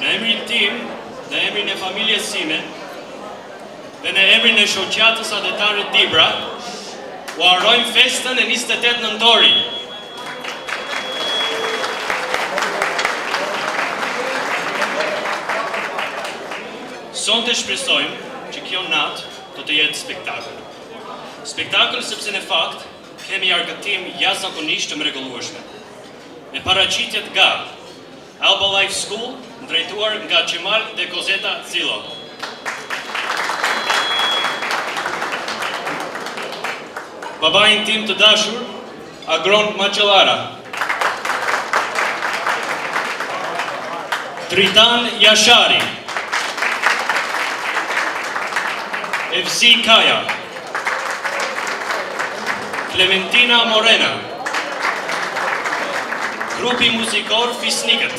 në emrin tim, në emrin e familjes sime, dhe në emrin e shoqatës adhetare Dibra, u harrojmë festën e 28 nëntorit. Sonte shpresojmë që kjo natë do të jetë spektakël. Spektakël sepse në fakt kemi argëtim jashtëzakonisht të mrekullueshme. Me paraqitjet nga Alba Life School, drejtuar nga Qemal dhe Kozeta Zilo. Babain tim të dashur, Agron Maqellara. Tritan Jashari. Evzi Kaja. Clementina Morena. Grupi muzikor Fisnikët.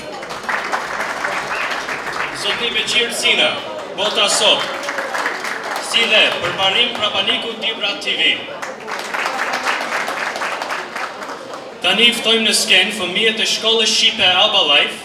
Zotni Beqir Sina, Bota Sot. Si dhe përparim prapaniku Dibra TV. Tani ftojmë në skenë fëmijët e shkollës shqipe Alba Life.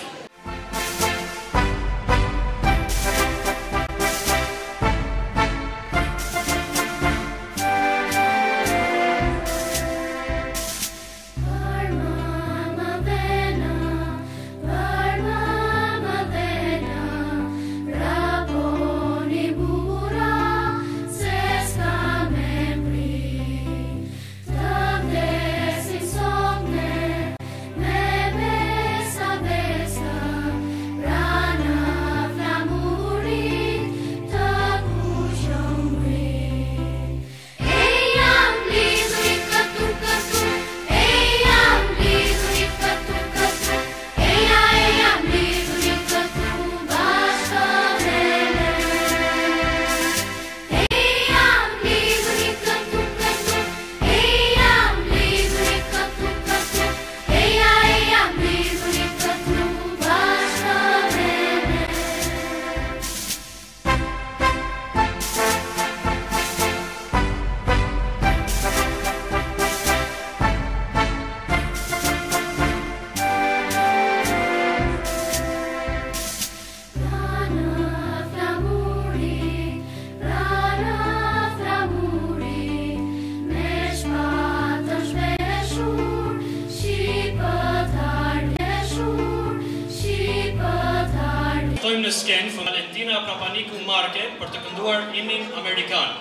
Ftojmë në skenë Valentina Prapaniku Marke për të kënduar himnin amerikan.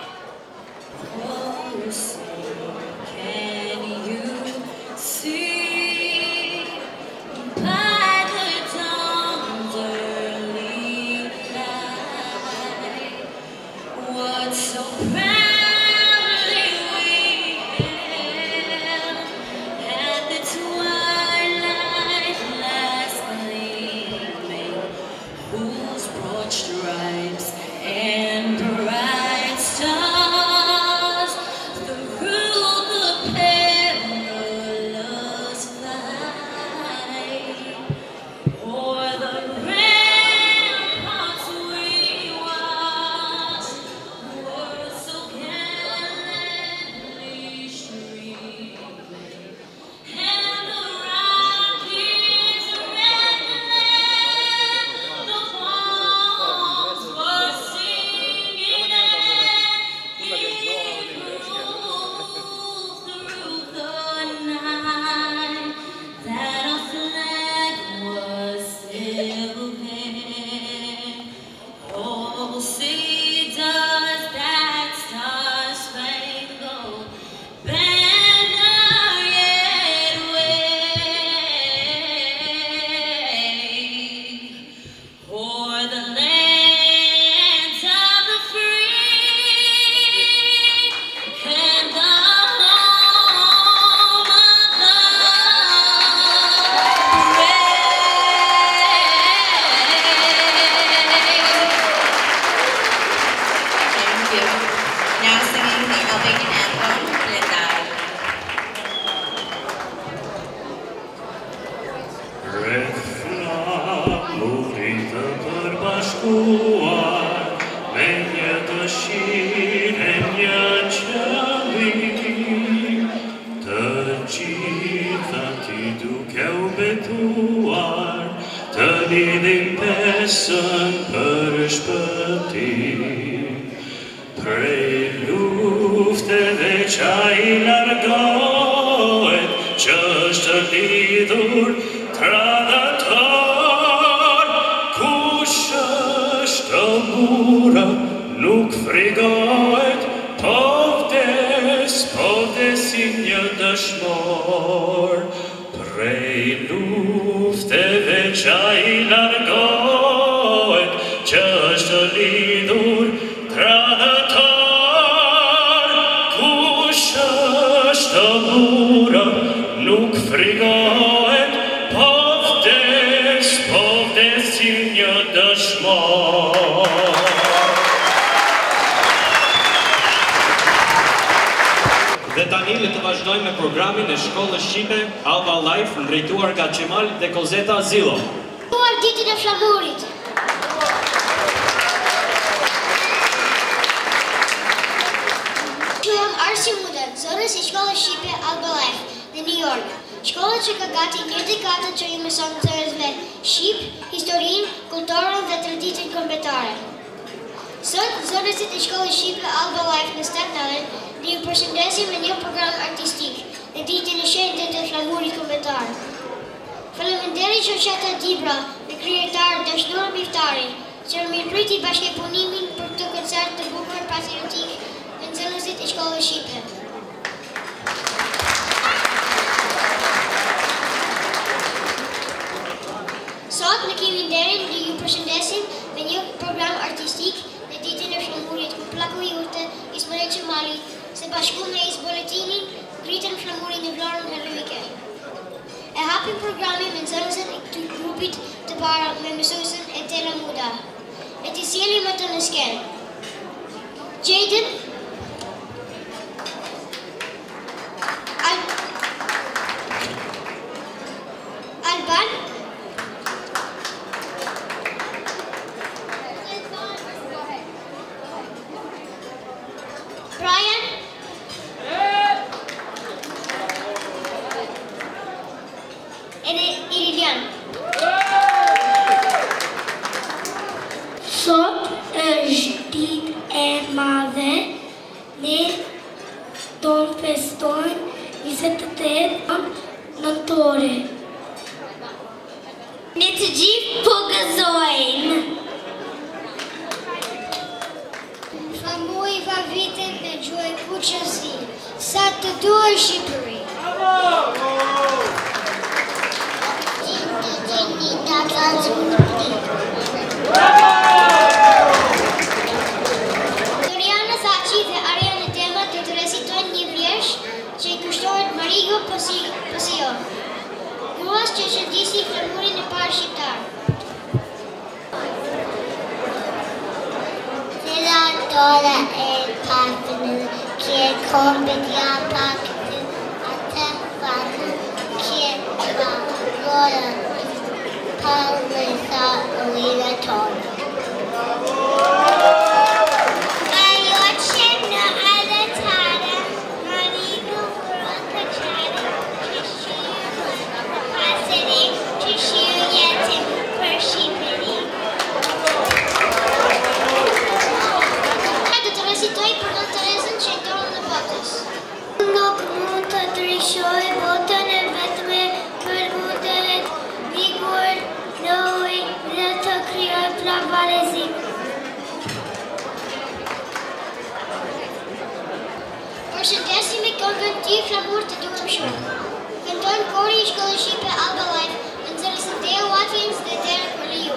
Të të lidhim pesën për shpëtim. Prej lufteve qa I largohet, që është lidhur tradator, kush është bura nuk frigohet, po vdesi një dëshmor. Prej lufteve qa I largohet, që është lidhur tradator, kush është bura nuk frigohet, po vdesi një dëshmor. Dhe tani le të vazhdojmë me programin e Shkollës Shqipe Alba Life, ndrejtuar nga Qemal dhe Kozeta Zillo. Ditën e flamurit. Quhem Arsi Mudet, zëdhës I Shkollës Shqipe Alba Life në New York. Shkolla që ka gati një dekatë që ju mëson nxënësve shqip, historinë, kulturën dhe traditën kombëtare. Sot, zëdhësit E Shkollës Shqipe Alba Life në Staten Island ne ju përshëndesim me një program artistik në ditën e shenjtë të flamurit kombëtar. Faleminderit shoqata Dibra dhe krijetar Dashnor Miftari, që mirëpriti bashkëpunimin për këtë koncert të bukur patriotik me nxënësit E Shkollës Shqipe. Sot ne kemi nderin dhe ju përshëndesim me një program artistik në ditën e flamurit ku plaku jurte Ismail Qemali se bashku me Buletinin ngritën flamurin në Vlorën heroike. E hapim programin me nxënësit e këtij grupit të para me mësuesen Etela Muda. E t'i sjellim atë në skenë. Jaden Alban Brian Iridian. Sot është ditë e madhe, ne do të festojmë 28 nëntore. Ne të gjithë po gëzojmë. Flamuri va vitin me gjuhë kuqësi, sa të duar Shqipëri. Doriana Thaçi dhe Ariana Tema do të recitojnë një vjersh që I kushtohet Marigo Pasio, gruas që shëndisi flamurin e parë shqiptar. Nella dora e partner che competia paktu ata fatu che va lora palesa olira ton. Ayo chenna ala tara marigo kuraka chara pasere chishiu yetim pershiperi. Recitoj për në Terezën që I dorën në botës. Nuk mund të ndryshoj botën e vetme për mundet vigur në ujë dhe të krijoj pluralizim. Përshëndesim me këngën Ty flamur të duam shumë. Këndon kori I Shkollës Shqipe Alba Life, në nxënësin Deo Watkins dhe Derek Oliu.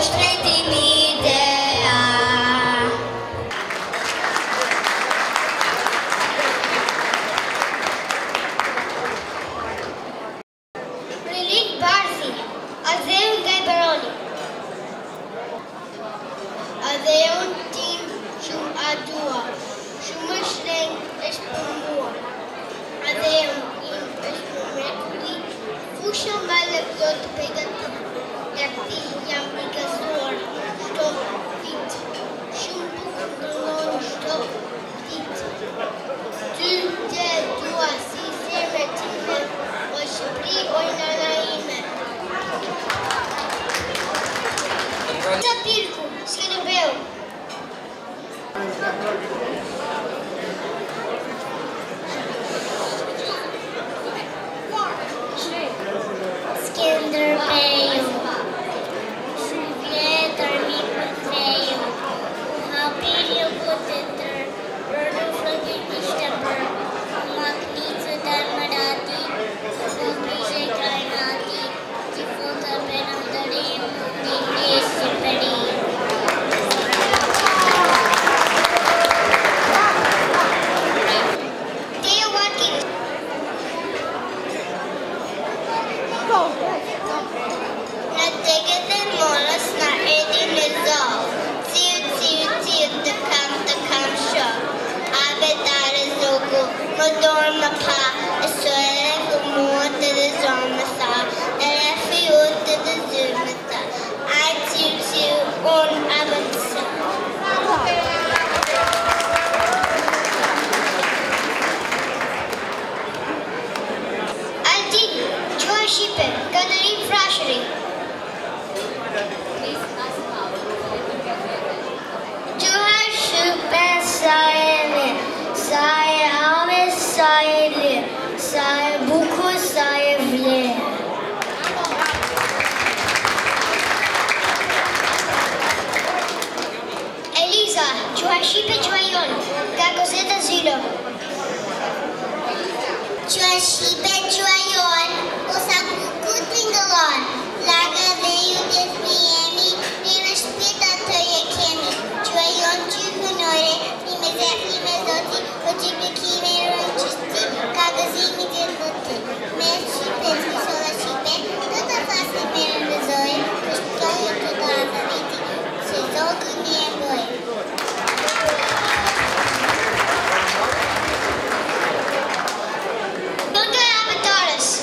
Bunga Abataras.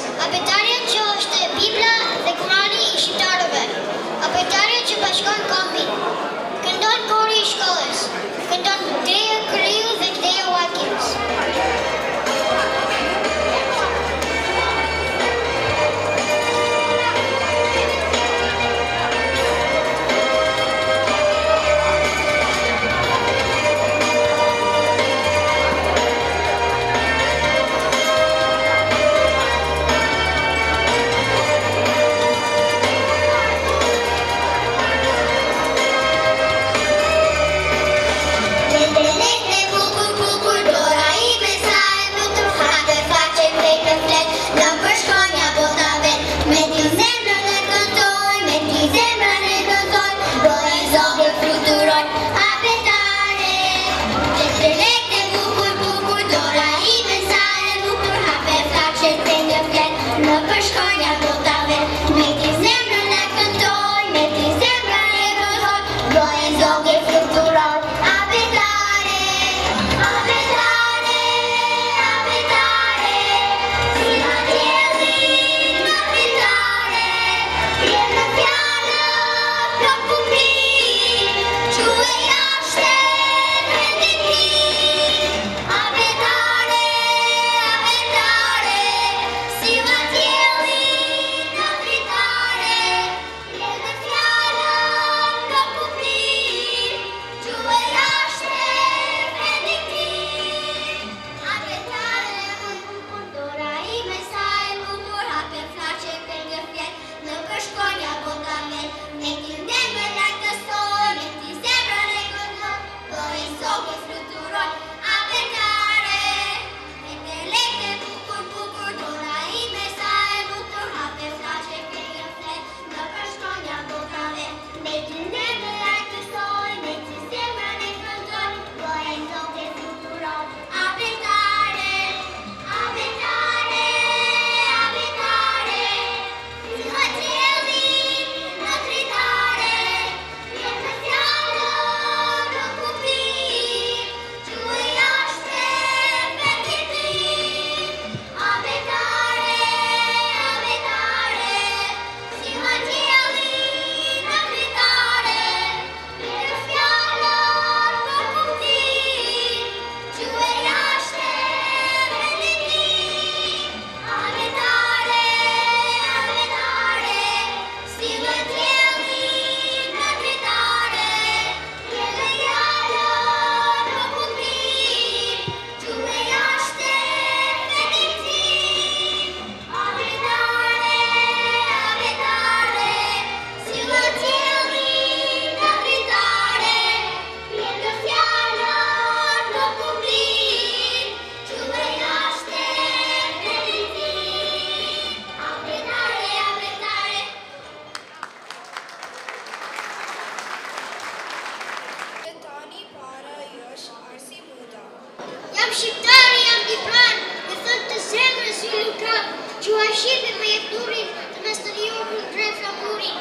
shipe me jepturin të me stadionun drejt flamurin.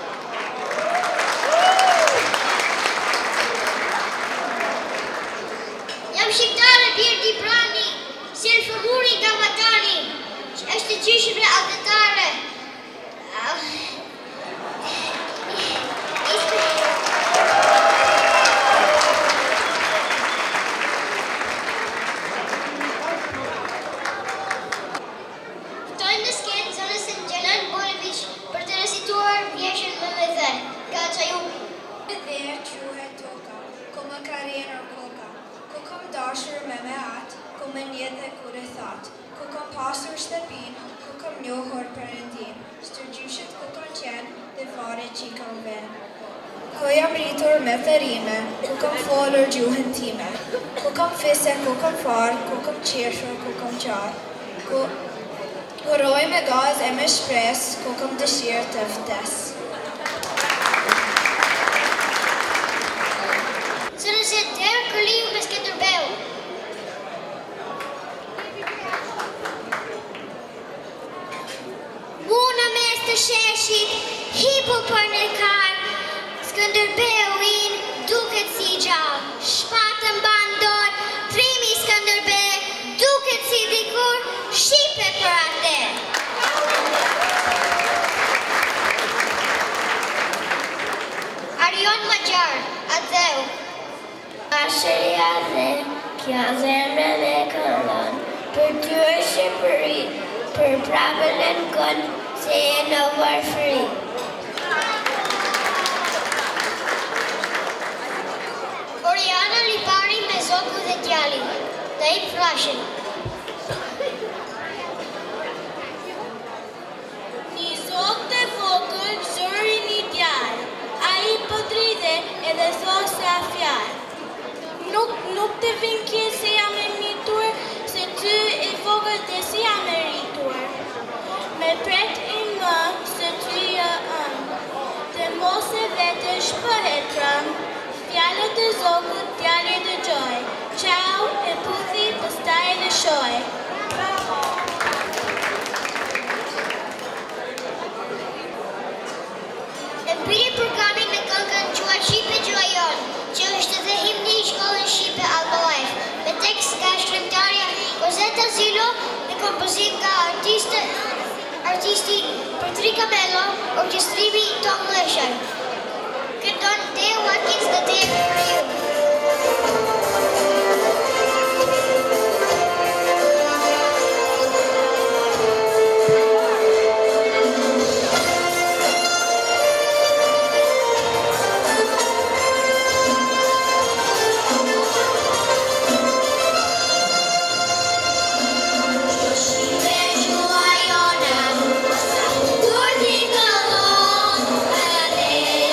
Jam shqiptare Bjerdi Brani, si e flamuri nga Matani, që është të gjyshme altetare. Ku jam rritur me thërime, ku kam folur gjuhën time, ku kam fise, ku kam farë, ku kam qeshur, ku kam qarë, ku uroj me gaz e me shpres, ku kam dëshirë të vdes. Zënëse derë këlliu me Skënderbeu. Una mes të sheshit, hipu për në karë, Skënderbeuin duket si gjallë, shpatën bandor, primi Skënderbeu duket si dikur shipe për atë. Arion Magjar, Adheu. Ashëria dhe kja zemre dhe këllon, për ty e Shqipëri, për prapën e në kënë, se e në varfëri. Oriana Lipari me Zoku dhe Djali, dhe i Flashin. Një zok të vogël zëri një djalë, a i po dridhe edhe thos se a fjalë. Nuk të vin kje se jam e mitur, se ty i vogël dhe si jam e rritur. Me pret i më se ty jë dhe mos e vete shpëhet rëm, fjalët e zokut djali dëgjoj, qau e puthi pastaj dhe shoj. E mbiri programin me këngën Quaj Shqipe Gjuajon, që është dhe himni i shkollën Shqipe Alba Life, me tekst nga shkrimtarja Rosetta Zilo dhe kompozim nga artisti Patrika Mello, orkestrimi Tom Lesher. Këndon Dale Watkins dhe Dave Ryu. Shqipe Gjuajona, kur t'i këllon,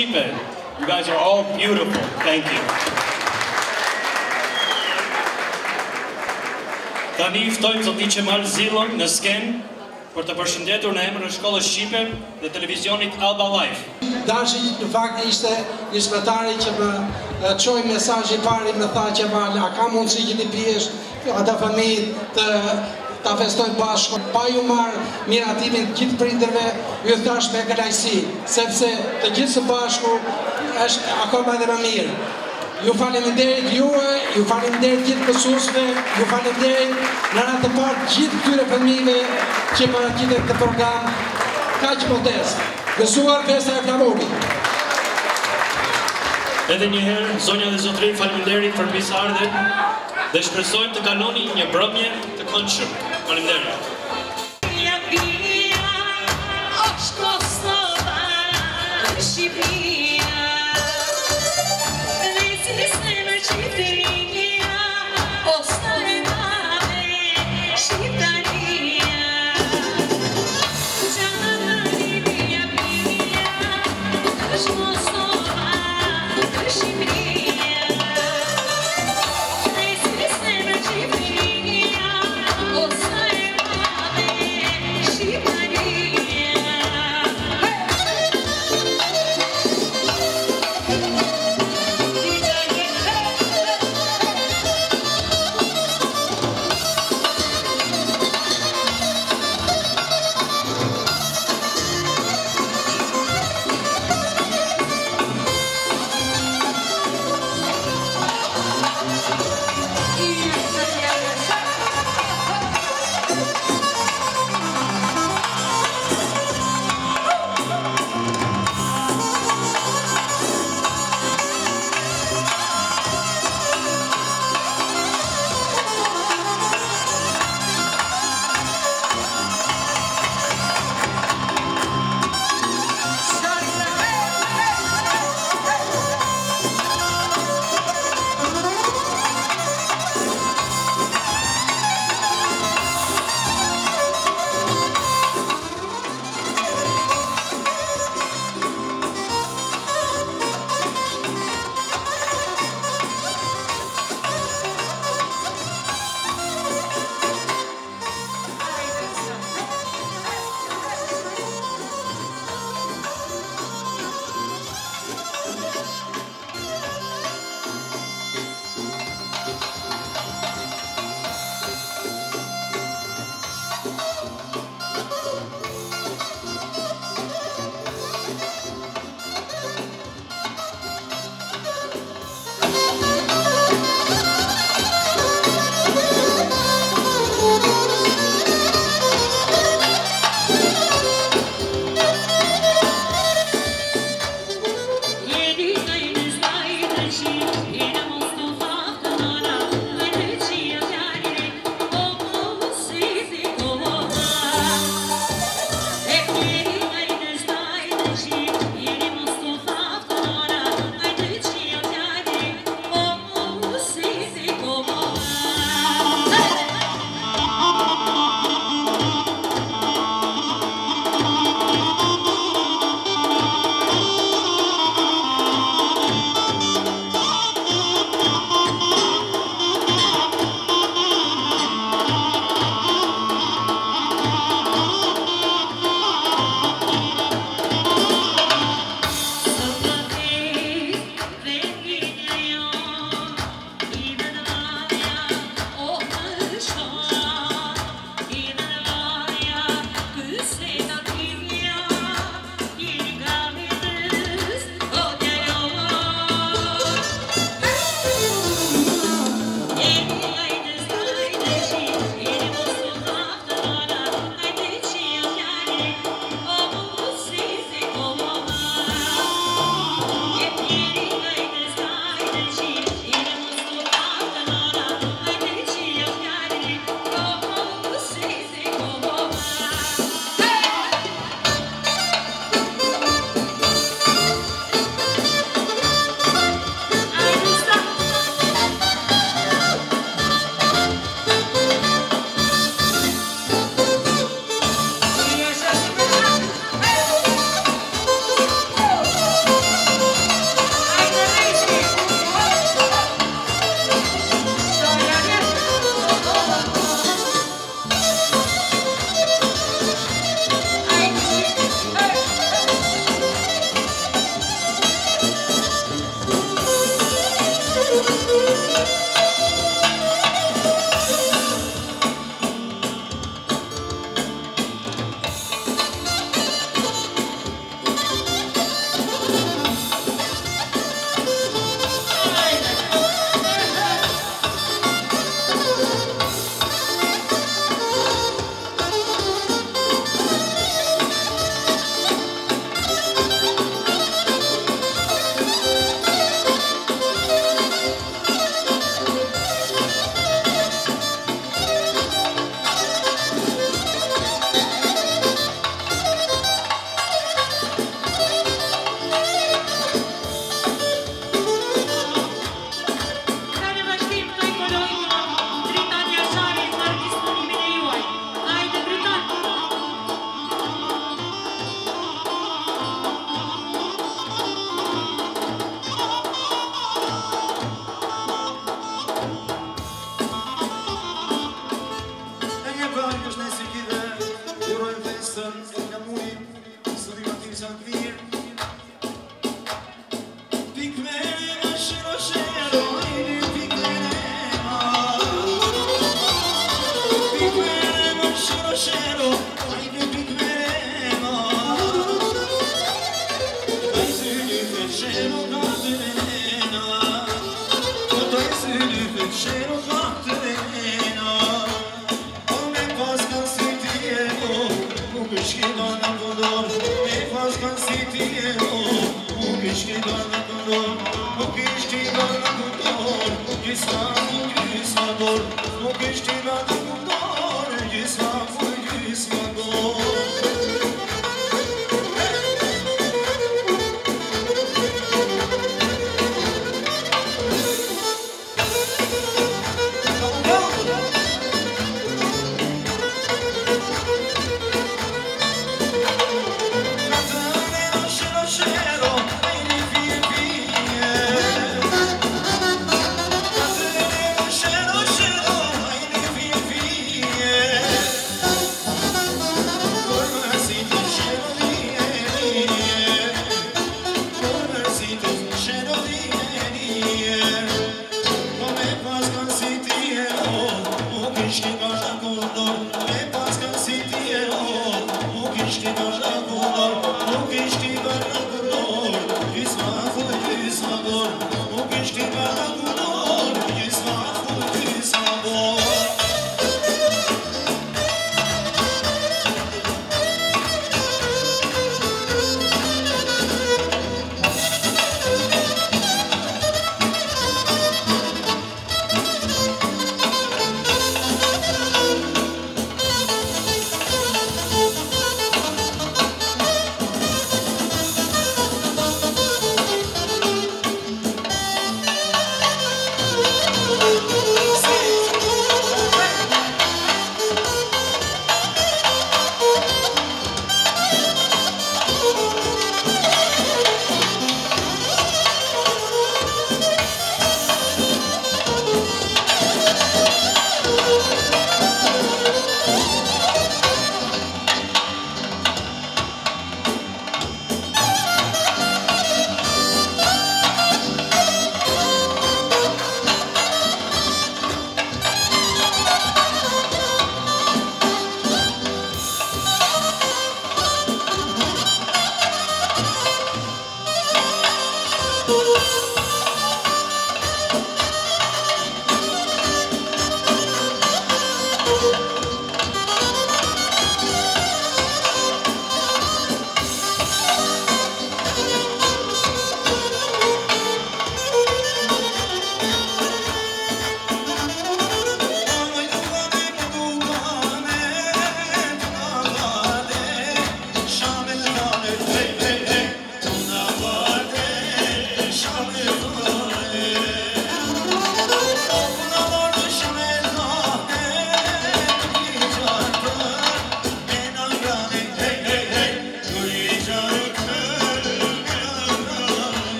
Shqipe. You guys are all beautiful. Thank you. Tani ftojmë zoti Qemal Zillon në skenë për të përshëndetur në emër të Shkollës Shqipe dhe televizionit Alba Live. Dashi në fakt ishte një zyrtari që më çoi mesazhin pari, më tha Qemal, a ka mundësi që ti pihesh ata familjet ta festojnë bashkë, pa ju marrë miratimin gjithë prindërve, ju thash me kënaqësi, sepse të gjithë së bashku është akoma edhe më mirë. Ju faleminderit juve, ju faleminderit gjithë mësuesve, ju faleminderit në radhë të parë gjithë këtyre fëmijëve që paraqiten këtë program kaq modest. Gëzuar festa e Flamurit. Edhe një herë, zonja dhe zotërin, faleminderit për pjesëmarrjen dhe shpresojmë të kaloni një mbrëmje të këndshëm. Faleminderit.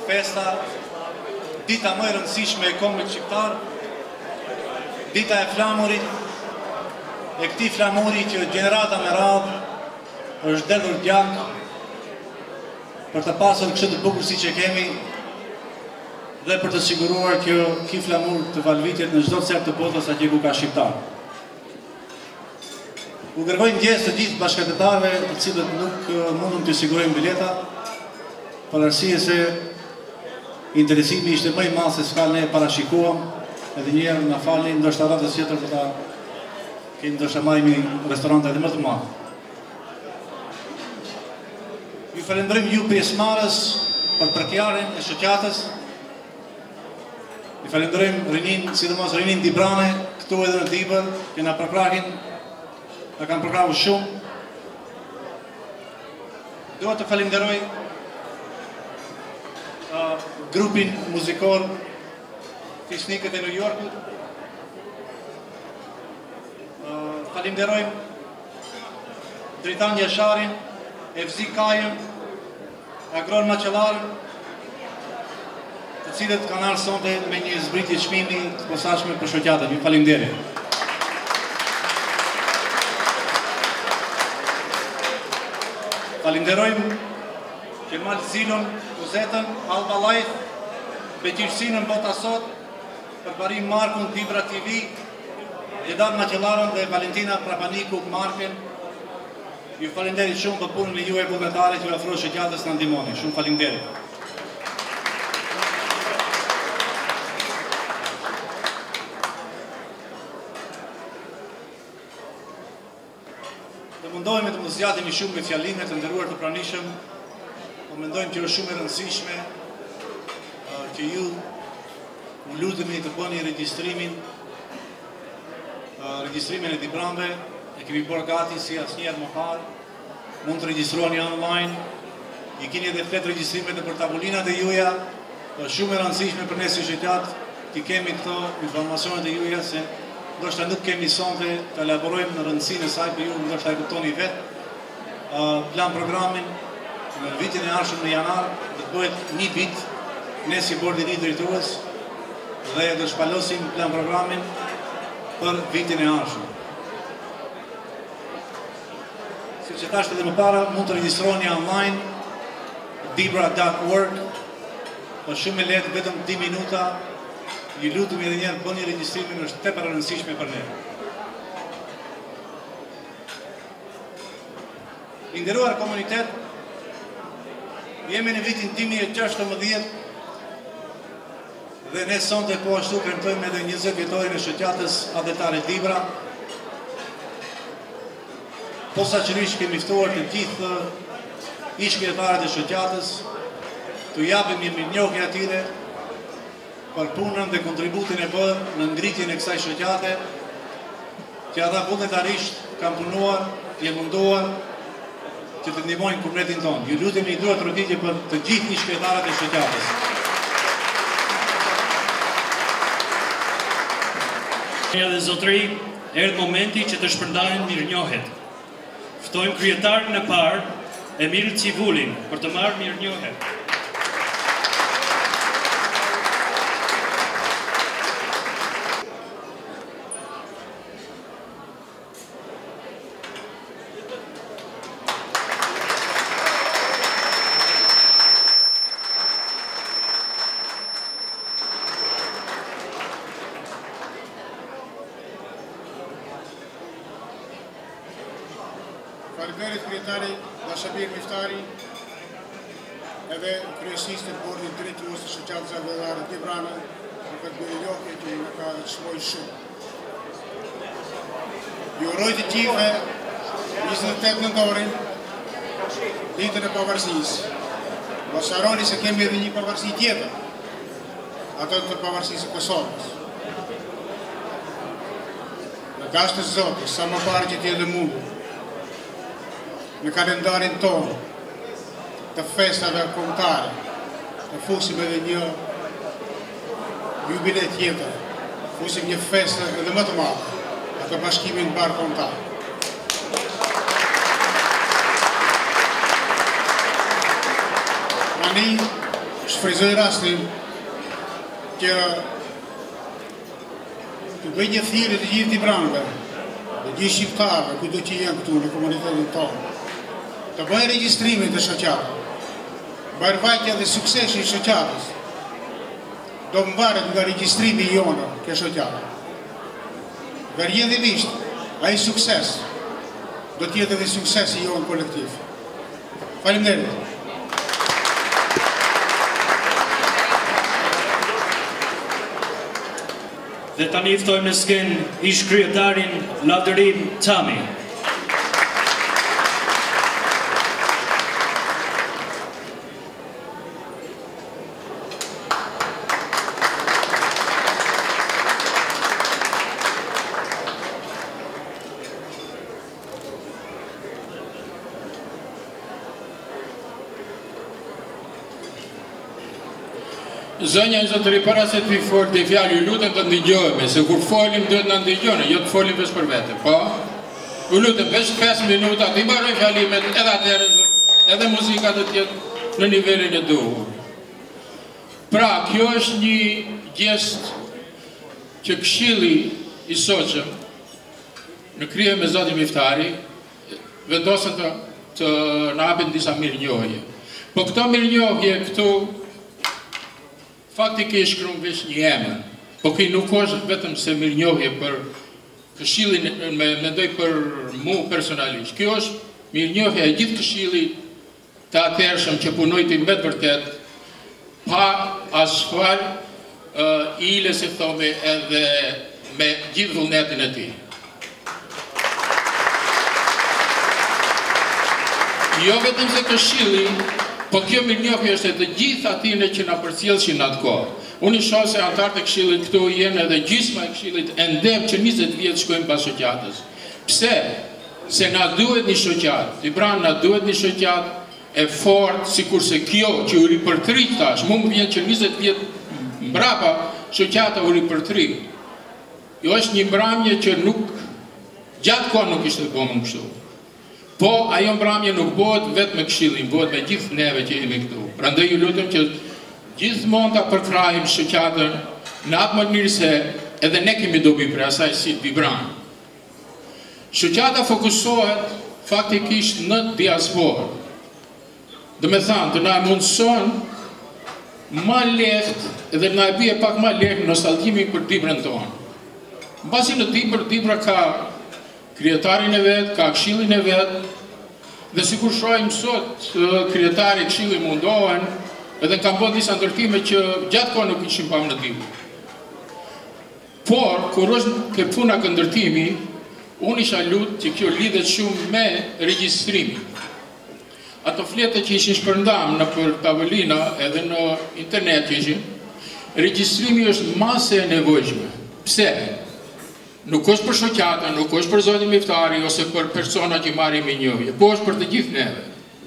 festa, dita më e rëndësishme e kombit shqiptar, dita e flamurit, e këtij flamuri që gjenerata me radhë është delur gjak për të pasur kështu të bukur siç e kemi dhe për të siguruar që ky flamur të valvitet në çdo cep të botës atje ku ka shqiptar. U kërkoj ndjes të gjithë bashkëtetarëve të cilët nuk mundën të sigurojnë bileta, për arsye se interesimi ishte më i madh se çka ne parashikuam, edhe një herë na falni, ndoshta radhës tjetër do ta kemi ndoshta marrim restorante edhe më të madh. Ju falenderojmë ju pjesëmarrës për përkjarjen e shoqatës. Ju falenderojmë rinin, sidomos rinin Dibrane, këtu edhe në Dibër, që na përkrahin, na kanë përkrahur shumë. Dua të falenderoj grupin muzikor Fisnikët e New Yorkut. Falenderojmë Dritan Jasharin, Evzi Kajën, Agron Maqellarën, të cilët kanë ardhur sonte me një zbritje çmimi të posaçme për shoqatën. Ju falenderoj. Falenderojmë Kemal Zilon, Kuzetën, Alba Life, Beqirësinën Bota Sot, Përparim Markun, Dibra TV, Edar Maqellarën dhe Valentina Prapaniku, Marken. Ju falenderoj shumë për punën e juaj vullnetare që ofroi shoqatës na ndihmoni. Shumë falenderoj. Të mundohemi të mos zgjatemi shumë me fjalimet të nderuar të pranishëm, po mendojmë që është shumë e rëndësishme që ju u lutemi të bëni regjistrimin e Dibranëve. E kemi bërë gati si asnjëherë më parë. Mund të regjistroni online. I keni edhe flet regjistrimet për tavolinat e juaja. Është shumë e rëndësishme për ne si shoqat të kemi këto informacionet e juaja se ndoshta nuk kemi sonte të elaborojmë në rëndësinë e saj, për ju ndoshta e kuptoni vetë. Plan programin në vitin e ardhshëm në janar do të bëhet një vit ne si bordi i drejtues dhe do shpalosim plan programin për vitin e ardhshëm. Siç e thash edhe më para, mund të regjistroni online dibra.org. Është shumë e lehtë, vetëm 10 minuta. Ju lutem edhe një herë bëni regjistrimin, është tepër e rëndësishme për ne. I nderuar komunitet, jemi në vitin 2016 dhe ne sonte po ashtu kremtojmë edhe 20 vjetorin e shoqatës adhetare Dibra. Posaçërisht kemi ftuar të gjithë ish-kryetarët e shoqatës, t'u japim një mirënjohje atyre për punën dhe kontributin e bërë në ngritjen e kësaj shoqate, që ata vullnetarisht kanë punuar, janë munduar që të ndihmojnë komunitetin tonë. Ju lutemi duhet roditje për të gjithë ish-kryetarët e shoqatës. Dhe zotëri, erdhi momenti që të shpërndajnë mirënjohjet. Ftojmë kryetarin e parë, Emil Civulin, për të marrë mirënjohje. Faleminderit kryetari Dashabir Miftari, edhe kryesisë të bordit drejtues të shoqatës adhetare Dibrana, për këtë mirënjohje që na ka çmuar shumë. Ju uroj të gjithëve 28 nëntorin, ditën e pavarësisë. Mos harroni se kemi edhe një pavarësi tjetër, ato të pavarësisë së Kosovës. Në dashur të Zotit, sa më parë që t'jellë mundur, në kalendarin tonë të festave kombëtare, të fusim edhe një jubilet tjetër, fusim një festë edhe më të madhe, atë bashkimin mbar kombëtar. Tani shfryzoj rastin që të bëj një thirrje të gjithë Tibranëve, të gjithë shqiptarëve, kudo që janë këtu në komunitetin tonë, të bëjë regjistrimin të shoqatës. Barvajtja dhe suksesi i shoqatës do mbaret nga regjistrimi i jonë ke shoqata. Vërjetërisht, ai sukses do t'jetë edhe suksesi i jonë kolektiv. Faleminderit. Dhe tani ftojmë në skenë ish kryetarin Lavdërim Tami. Zënja e zotëri, para se të folë të fjallë, ju lutem të ndigjohemi, se kur folim dhe të ndigjohemi, jo të folim vesh për vete, po? Ju lutem, vesh 5 minuta, të imbaroj fjallimet, edhe atërë, edhe muzika të tjetë në nivelin e duhur. Pra, kjo është një gjest që Këshilli i Soqëm, në krye me Zotin Miftari, vendosën të në hapin disa mirënjohje. Po këto mirënjohje këtu, faktikisht shkruan veç një emër, po kjo nuk është vetëm se mirënjohje për Këshillin, mendoj për mu personalisht. Kjo është mirënjohje e gjithë Këshillit të atërshëm që punojti me të vërtet, pa asfal, ile se thome edhe me gjithë vullnetin e tij. Jo vetëm se Këshilli, po kjo mirënjohje është e të gjithë atyre që na përcjellshin atë kohë. Unë shoh se anëtarët e Këshillit këtu janë edhe gjysma e Këshillit e ndem që 20 vjet shkojnë pas shoqatës. Pse? Se na duhet një shoqatë. Tibran na duhet një shoqatë e fortë, sikurse kjo që u ripërtrit tash. Mu më vjen që 20 vjet mbrapa shoqata u ripërtrit. Jo është një mbrëmje që nuk gjatë kohë nuk ishte bëmë kështu. Po, ajo mbrëmje nuk bëhet vetëm me Këshillin, bëhet me gjithë neve që jemi këtu. Prandaj ju lutem që gjithmonë ta përkrahim shoqatën në atë mënyrë se edhe ne kemi dobi për asaj si Tibran. Shoqata fokusohet faktikisht në diasporë. Do me thënë, të na mundson ma lehtë edhe na e bie pak ma lehtë nostalgjimi për Tibrën tonë. Mbasi në Tibra ka krijetarin e vetë, ka Këshillin e vetë, dhe sikur shohim sot, krijetari e Këshillit mundohen, edhe kam bërë disa ndërtime që gjatë kohë nuk ishim pa në Tibër. Por, kur është ke puna këndërtimi, unë isha lutë që kjo lidhet shumë me regjistrimin. Ato flete që ishin shpërndam në për tavolina edhe në internet që ishin, regjistrimi është masë e nevojshme. Pse? Nuk është për shoqatën, nuk është për Zotin Miftari ose për persona që marrin mirënjohje, po është për të gjithë neve.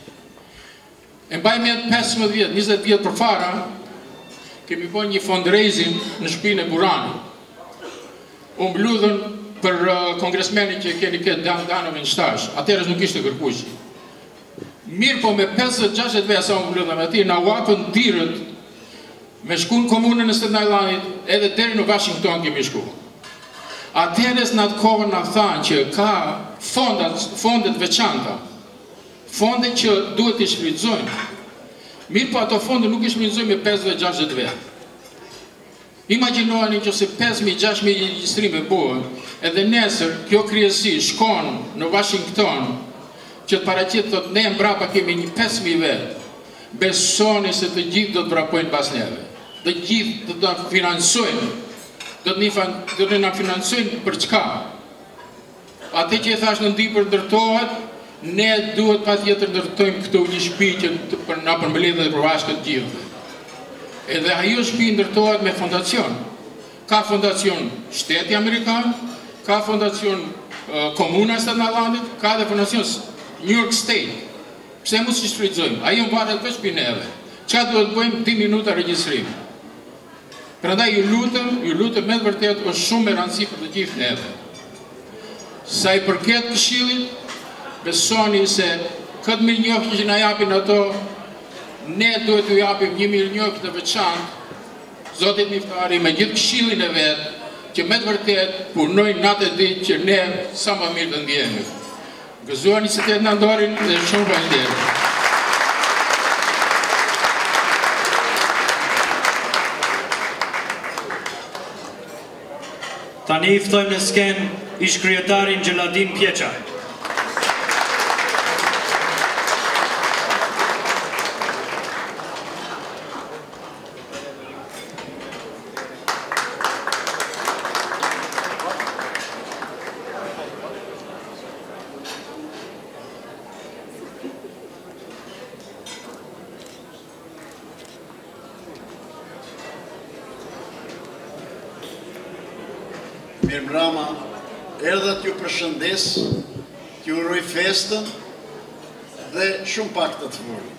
E mbaj me 15 vjet, 20 vjet përpara, kemi bërë një fundraising në shtëpinë e Buranit. U mbludhën për kongresmenin që keni këtë Danovin Shtash, atëherë nuk ishte kërkuesi. Mirë po me 50-60 vjet sa u mbludhëm aty, na u hapën dirët me shku në komunën e Staten Islandit, edhe deri në Washington kemi shku. Atëherës në atë kohë në thanë që ka fondet veçanta, fondet që duhet të shfrytëzojnë. Mirë po ato fonde nuk i shfrytëzojnë me 50-60 vjet. Imagjinojeni që se 5.000-6.000 regjistrime bëhen, edhe nesër kjo kryesi shkon në Washington, që të paraqit thotë ne mbrapa kemi një 5.000 vet, besoni se të gjithë do të vrapojnë pas neve. Të gjithë do të financojnë. Do të na financojnë për çka? Atë që e thash në Ndipër ndërtohet, ne duhet patjetër ndërtojmë këtu një shtëpi që na përmbledh dhe përvash të gjithë. Edhe ajo shtëpi ndërtohet me fondacion. Ka fondacion Shteti Amerikan, ka fondacion Komuna e Staten Islandit, ka dhe fondacion New York State. Pse mos i shfrytëzojmë? Ajo varet veç për neve. Çka duhet bëjmë 10 minuta regjistrim. Prandaj ju lutem me vërtet është shumë e rëndësishme për të gjithë neve. Sa i përket Këshillit, besoni se këtë mirënjohje që na japin ato ne duhet t'u japim një mirënjohje të veçantë Zotit Miftari me gjithë këshillin e vet, që me të vërtet punojnë natë e ditë që ne sa më mirë të ndjehemi. Gëzuar 28 nëndorin dhe shumë faleminderit. Tani i ftojmë në skenë ish-kryetarin Gjeladin Pjeqa. Mirë mbrëma, erdha t'ju përshëndes, t'ju uroj festën dhe shumë pak të të furë.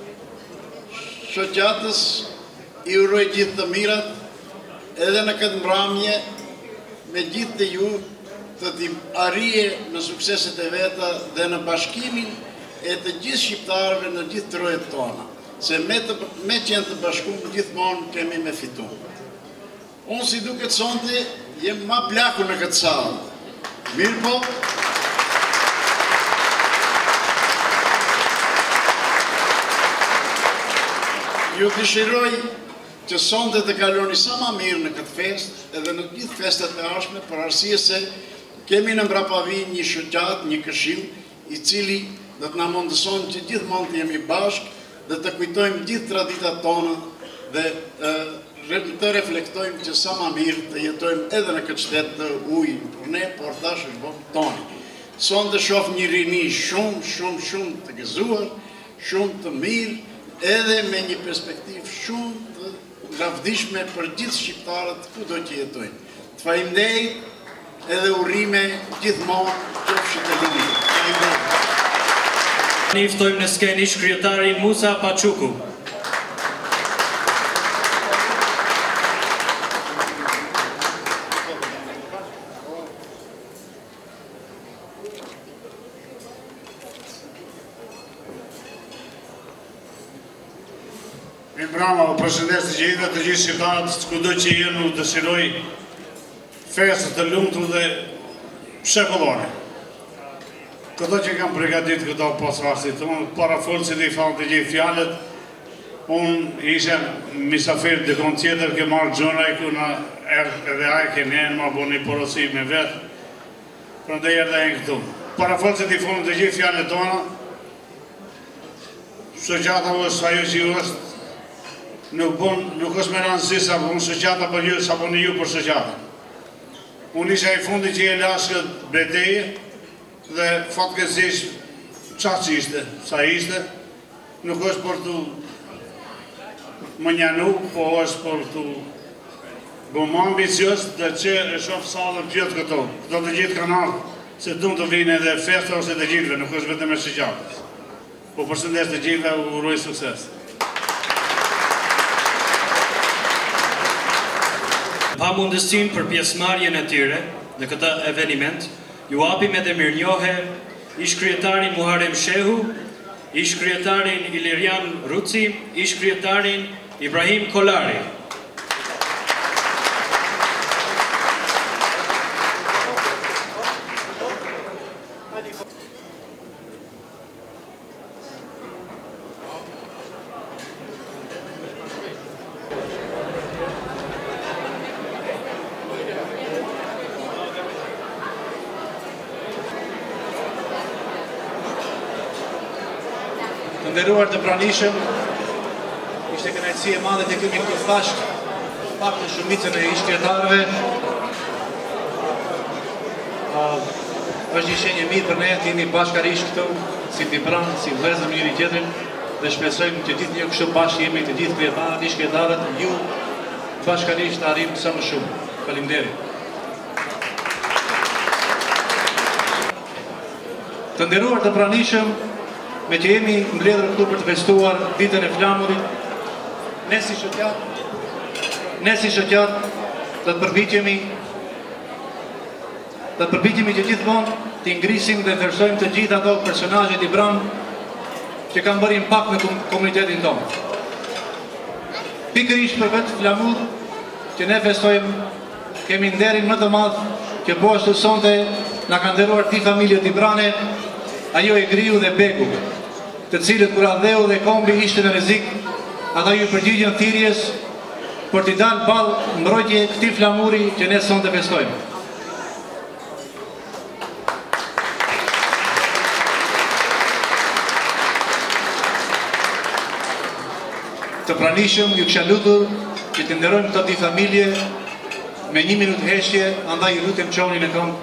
Shoqatës i uroj gjithë të mirat, edhe në këtë mbrëmje me gjithë të ju të t'i arrije në sukseset e veta dhe në bashkimin e të gjithë shqiptarëve në gjithë të rojet tona, se me qenë të bashkuar gjithmonë kemi me fitu. Unë si duket sonte, jem ma plaku në këtë salë. Mirë po? Ju dëshiroj që sonte të kaloni sa ma mirë në këtë fest, edhe në gjithë festet e ardhshme, për arsye se kemi në mbrapavi një shoqat, një këshill, i cili do të na mundëson që gjithmonë të jemi bashkë dhe të kujtojmë gjithë traditat tona dhe të reflektojmë që sa ma mirë të jetojmë edhe në këtë shtetë të ujë për ne, por tash është bërë toni. Son të shoh një rini shumë të gëzuar, shumë të mirë, edhe me një perspektiv shumë të lavdishme për gjithë shqiptarët ku do që jetojnë. Të faleminderit edhe urime gjithmonë qofshit e lumit. Ne i ftojmë në skenë ish-kryetarin Musa Paçuku. Mi brama, u përshëndes të gjithë të gjithë shqiptarët, kudo që jenë u dëshiroj festë të lumtur dhe shekullore. Këto që kam përgatit këto posrastit, unë para folësit i falë të gjithë fjallet, unë ishe misafir dikon tjetër ke marrë gjona e kuna edhe aje ke njenë ma bo një porosi me vetë, për ndë jërë e në këtu. Para folësit i falë të gjithë fjallet tona, shoqata është ajo që ju është, nuk është me rëndësi sa për unë shoqata për ju, sa për një ju për shoqata. Unë isha i fundi që e lashkët breteje, dhe fatkeqësisht çfarë që ishte, sa ishte, nuk është për të më njanu, po është për të bëmë më ambicios dhe që e shoh sallën gjithë këto. Këto të gjithë kanë ardhur, se du të vinë edhe festa ose të gjithëve, nuk është vetëm e shoqatës. Po përshëndes të gjithëve, u uroj sukses. Pa mundësin për pjesëmarrjen e tyre në këtë eveniment, ju apim edhe mirënjohje ish-kryetarin Muharrem Shehu, ish-kryetarin Ilirian Ruci, ish-kryetarin Ibrahim Kolari. Të nderuar të pranishëm, ishte kënaqësi e madhe të kemi këtu bashkë, pak në shumicën e ish-kryetarëve. Është një shenjë e mirë për ne të jemi bashkërisht këtu, si t'i pranë, si vëllezër njëri tjetrin, dhe shpresojmë që ditë një kështu bashkë jemi të gjithë kryetarët, ish-kryetarët, ju bashkërisht të arrijmë sa më shumë. Faleminderit. Të nderuar të pranishëm, me që jemi mbledhur këtu për të festuar ditën e flamurit, ne si shoqat do të përpiqemi që gjithmonë të ngrisim dhe vlerësojmë të gjithë ato personazhet i branë që kanë bërë impakt në komunitetin tonë. Pikërisht për këtë flamur që ne festojmë, kemi nderin më të madh që po ashtu sonte na kanë nderuar ti familje Dibrane, ajo e Griu dhe Beku, të cilët kur Adheu dhe Kombi ishte në rrezik, ata ju përgjigjen thirrjes për t'i dalë ballë mbrojtje këtij flamuri që ne sonte festojmë. Të pranishëm, ju kisha lutur që të nderojmë këto dy familje me 1 minutë heshtje, andaj ju lutem çoni në këmbë.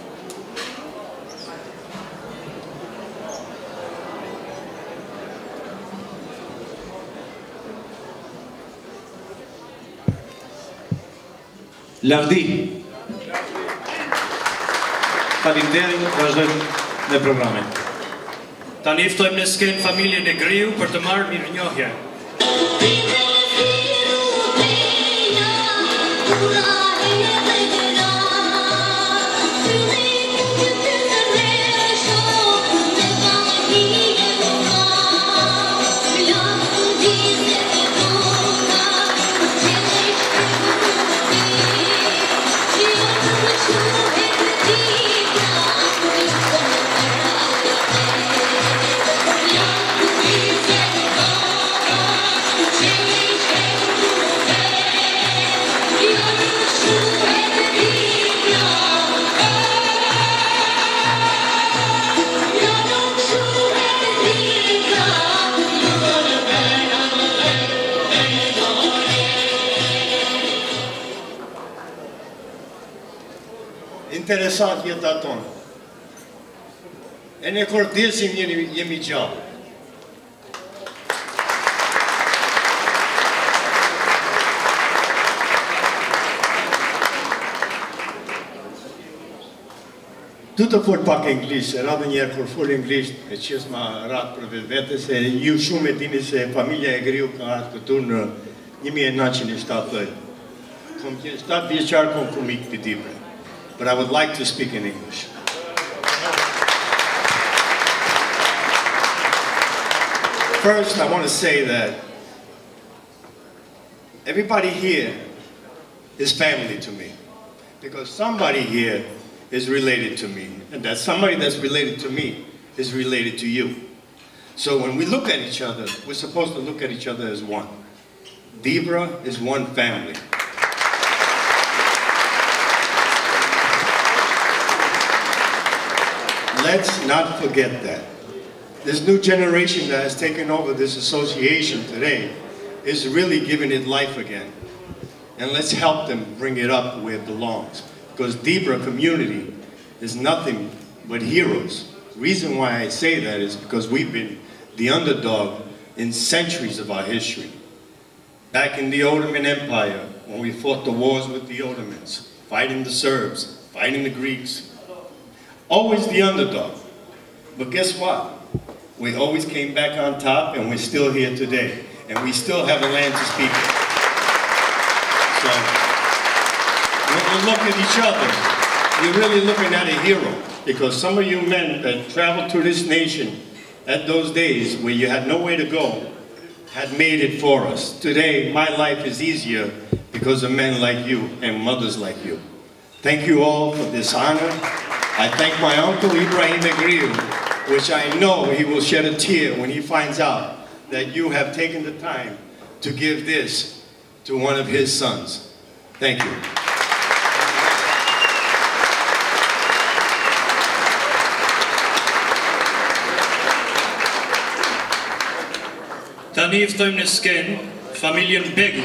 Lavdi. Faleminderit, vazhdojmë në programin. Tani ftojmë në skenë familjen e Griu për të marrë mirënjohje. Interesant jeta tonë. E ne kur dilsim jemi gjallë. Du të fol pak anglisht, se radhë njerë kur fol anglisht, e qes ma ratë për vete, se ju shumë e dini se familja e Griu ka ardhë këtu në 1970. Kom 7 vjeqarë kom fëmik për Dibre. But I would like to speak in English. First, I want to say that everybody here is family to me, because somebody here is related to me, and that somebody that's related to me is related to you. So when we look at each other, we're supposed to look at each other as one. Debra is one family. Let's not forget that. This new generation that has taken over this association today is really giving it life again. And let's help them bring it up where it belongs. Because Debra community is nothing but heroes. The reason why I say that is because we've been the underdog in centuries of our history. Back in the Ottoman Empire, when we fought the wars with the Ottomans, fighting the Serbs, fighting the Greeks, always the underdog. But guess what? We always came back on top, and we're still here today. And we still have a land to speak of. So, when we look at each other, we're really looking at a hero. Because some of you men that traveled to this nation at those days where you had nowhere to go, had made it for us. Today, my life is easier because of men like you and mothers like you. Thank you all for this honor. I thank my uncle Ibrahim Griu, which I know he will shed a tear when he finds out that you have taken the time to give this to one of his sons. Thank you. Tani ftojmë në skenë familjen Begu.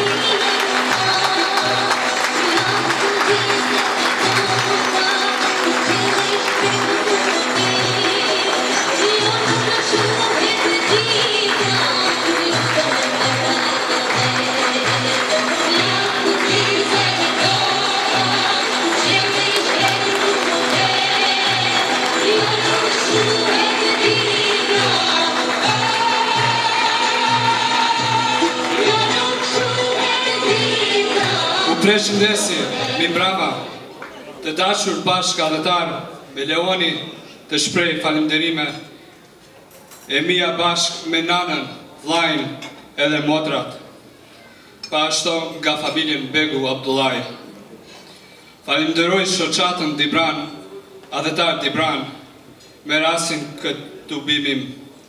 Përshëndetje, mi brava, të dashur bashkëdhetar, me leoni të shprej faleminderime e mia bashk me nanën, vllajën edhe motrat. Pa ashtu nga familjen Begu Abdullaj. Falenderoj shoqatën Dibran, adhetar Dibran, me rastin këtë tubimim.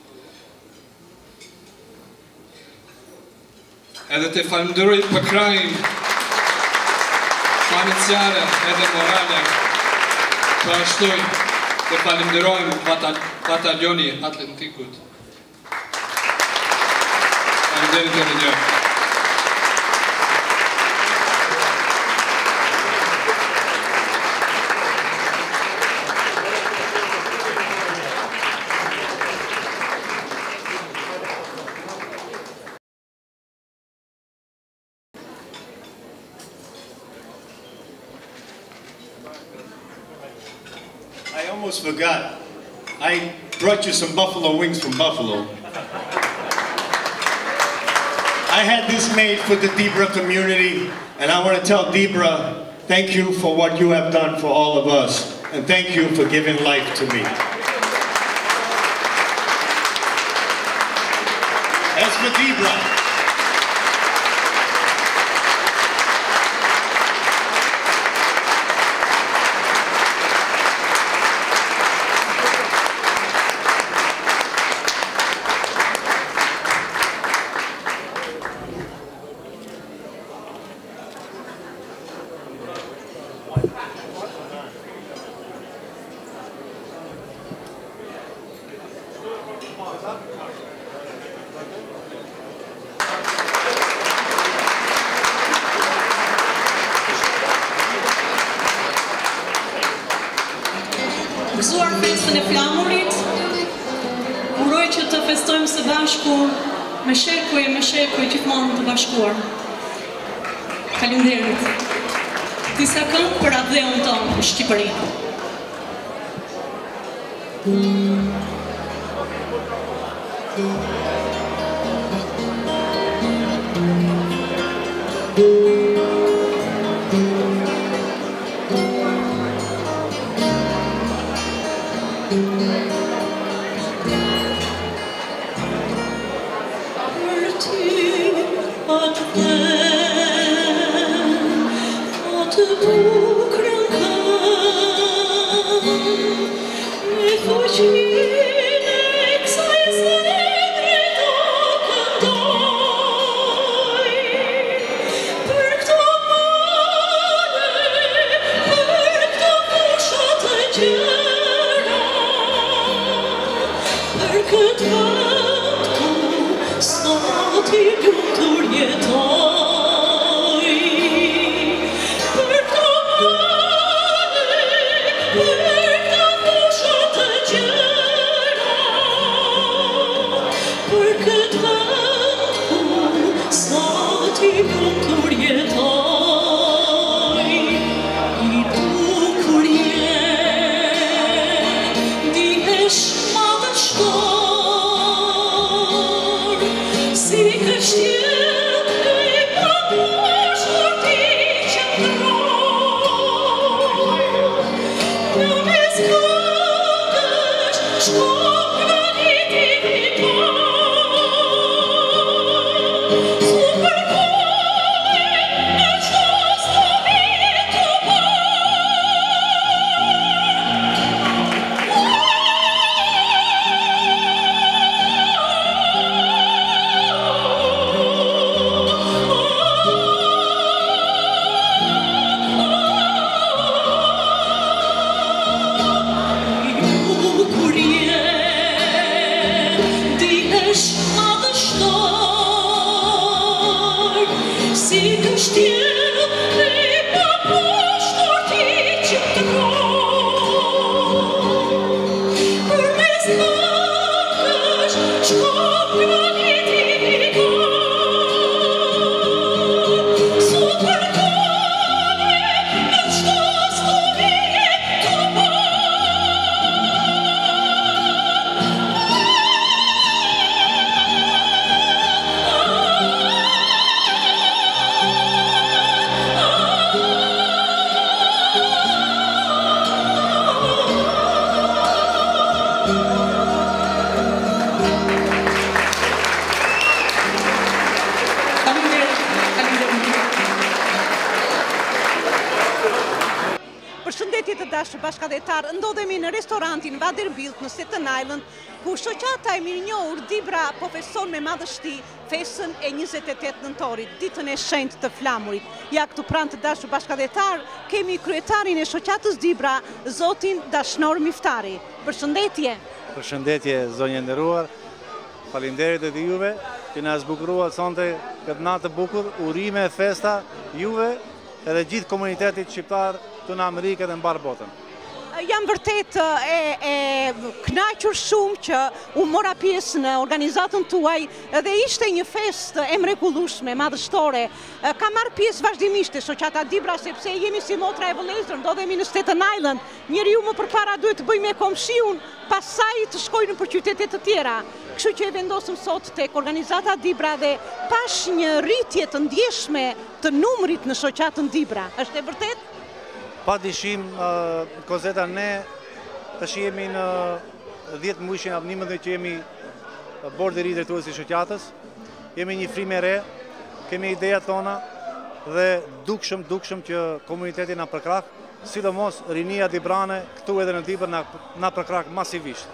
Edhe të falenderoj për krajin financiare edhe morale. Pa ashtu të falenderojmë bataljoni Atlantikut. Falenderit edhe një. I almost forgot. I brought you some buffalo wings from Buffalo. I had this made for the Debra community, and I want to tell Debra, thank you for what you have done for all of us, and thank you for giving life to me. As for Debra, Gëzuar festën e flamurit, uroj që të festojmë së bashku me shekuj gjithmonë të bashkuar. Faleminderit. Disa këngë për atë dheun tonë, Shqipërinë. dashur bashkëdhetar, ndodhemi në restorantin Vanderbilt në Staten Island, ku shoqata e mirënjohur Dibra po feston me madhështi festën e 28 nëntorit, ditën e shenjtë të flamurit. Ja këtu pranë të dashur bashkëdhetar, kemi kryetarin e shoqatës Dibra, zotin Dashnor Miftari. Përshëndetje. Përshëndetje, zonjë nderuar. Faleminderit edhe juve që na zbukuruat sonte këtë natë të bukur, urime, festa juve edhe gjithë komunitetit shqiptar të në Amerikë dhe në mbar botën. Jam vërtet e kënaqur shumë që u mora pjesë në organizatën tuaj dhe ishte një festë e mrekullueshme, madhështore. Ka marrë pjesë vazhdimisht shoqata Dibra sepse jemi si motra e vëllezër, ndodhemi në Staten Island. Njeriu më përpara duhet të bëjë me komshiun, pastaj të shkojnë për qytete të tjera. Kështu që e vendosëm sot tek organizata Dibra dhe pash një rritje të ndjeshme të numrit në shoqatën Dibra. Është e vërtet? Pa dyshim, Kozeta, ne tash jemi në 10 muajshin apo 11 që jemi bordi i ri drejtues i shoqatës. Jemi një frymë e re, kemi idejat tona dhe dukshëm që komuniteti na përkrah, sidomos rinia dibrane këtu edhe në Dibër na përkrah masivisht.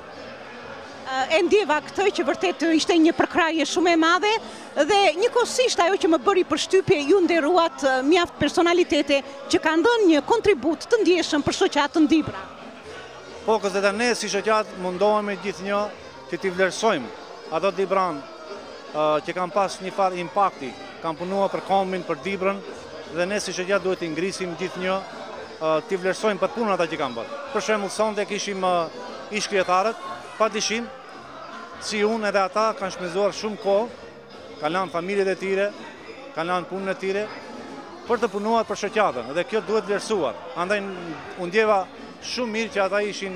E ndjeva këtë që vërtet ishte një përkrahje shumë e madhe dhe njëkohësisht ajo që më bëri përshtypje ju nderuat mjaft personalitete që kanë dhënë një kontribut të ndjeshëm për shoqatën Dibra. Po, Kozeta, ne si shoqatë mundohemi gjithnjë që t'i vlerësojmë ato Dibran që kanë pas një farë impakti, kanë punuar për kombin, për Dibrën dhe ne si shoqatë duhet t'i ngrisim gjithnjë, t'i vlerësojmë për punën ata që kanë bërë. Për shembull, sonte kishim ish-kryetarët, pa dyshim, si unë edhe ata kanë shpenzuar shumë kohë, kanë lanë familjet e tyre, kanë lanë punën e tyre, për të punuar për shoqatën, dhe kjo duhet vlerësuar. Andaj unë ndjeva shumë mirë që ata ishin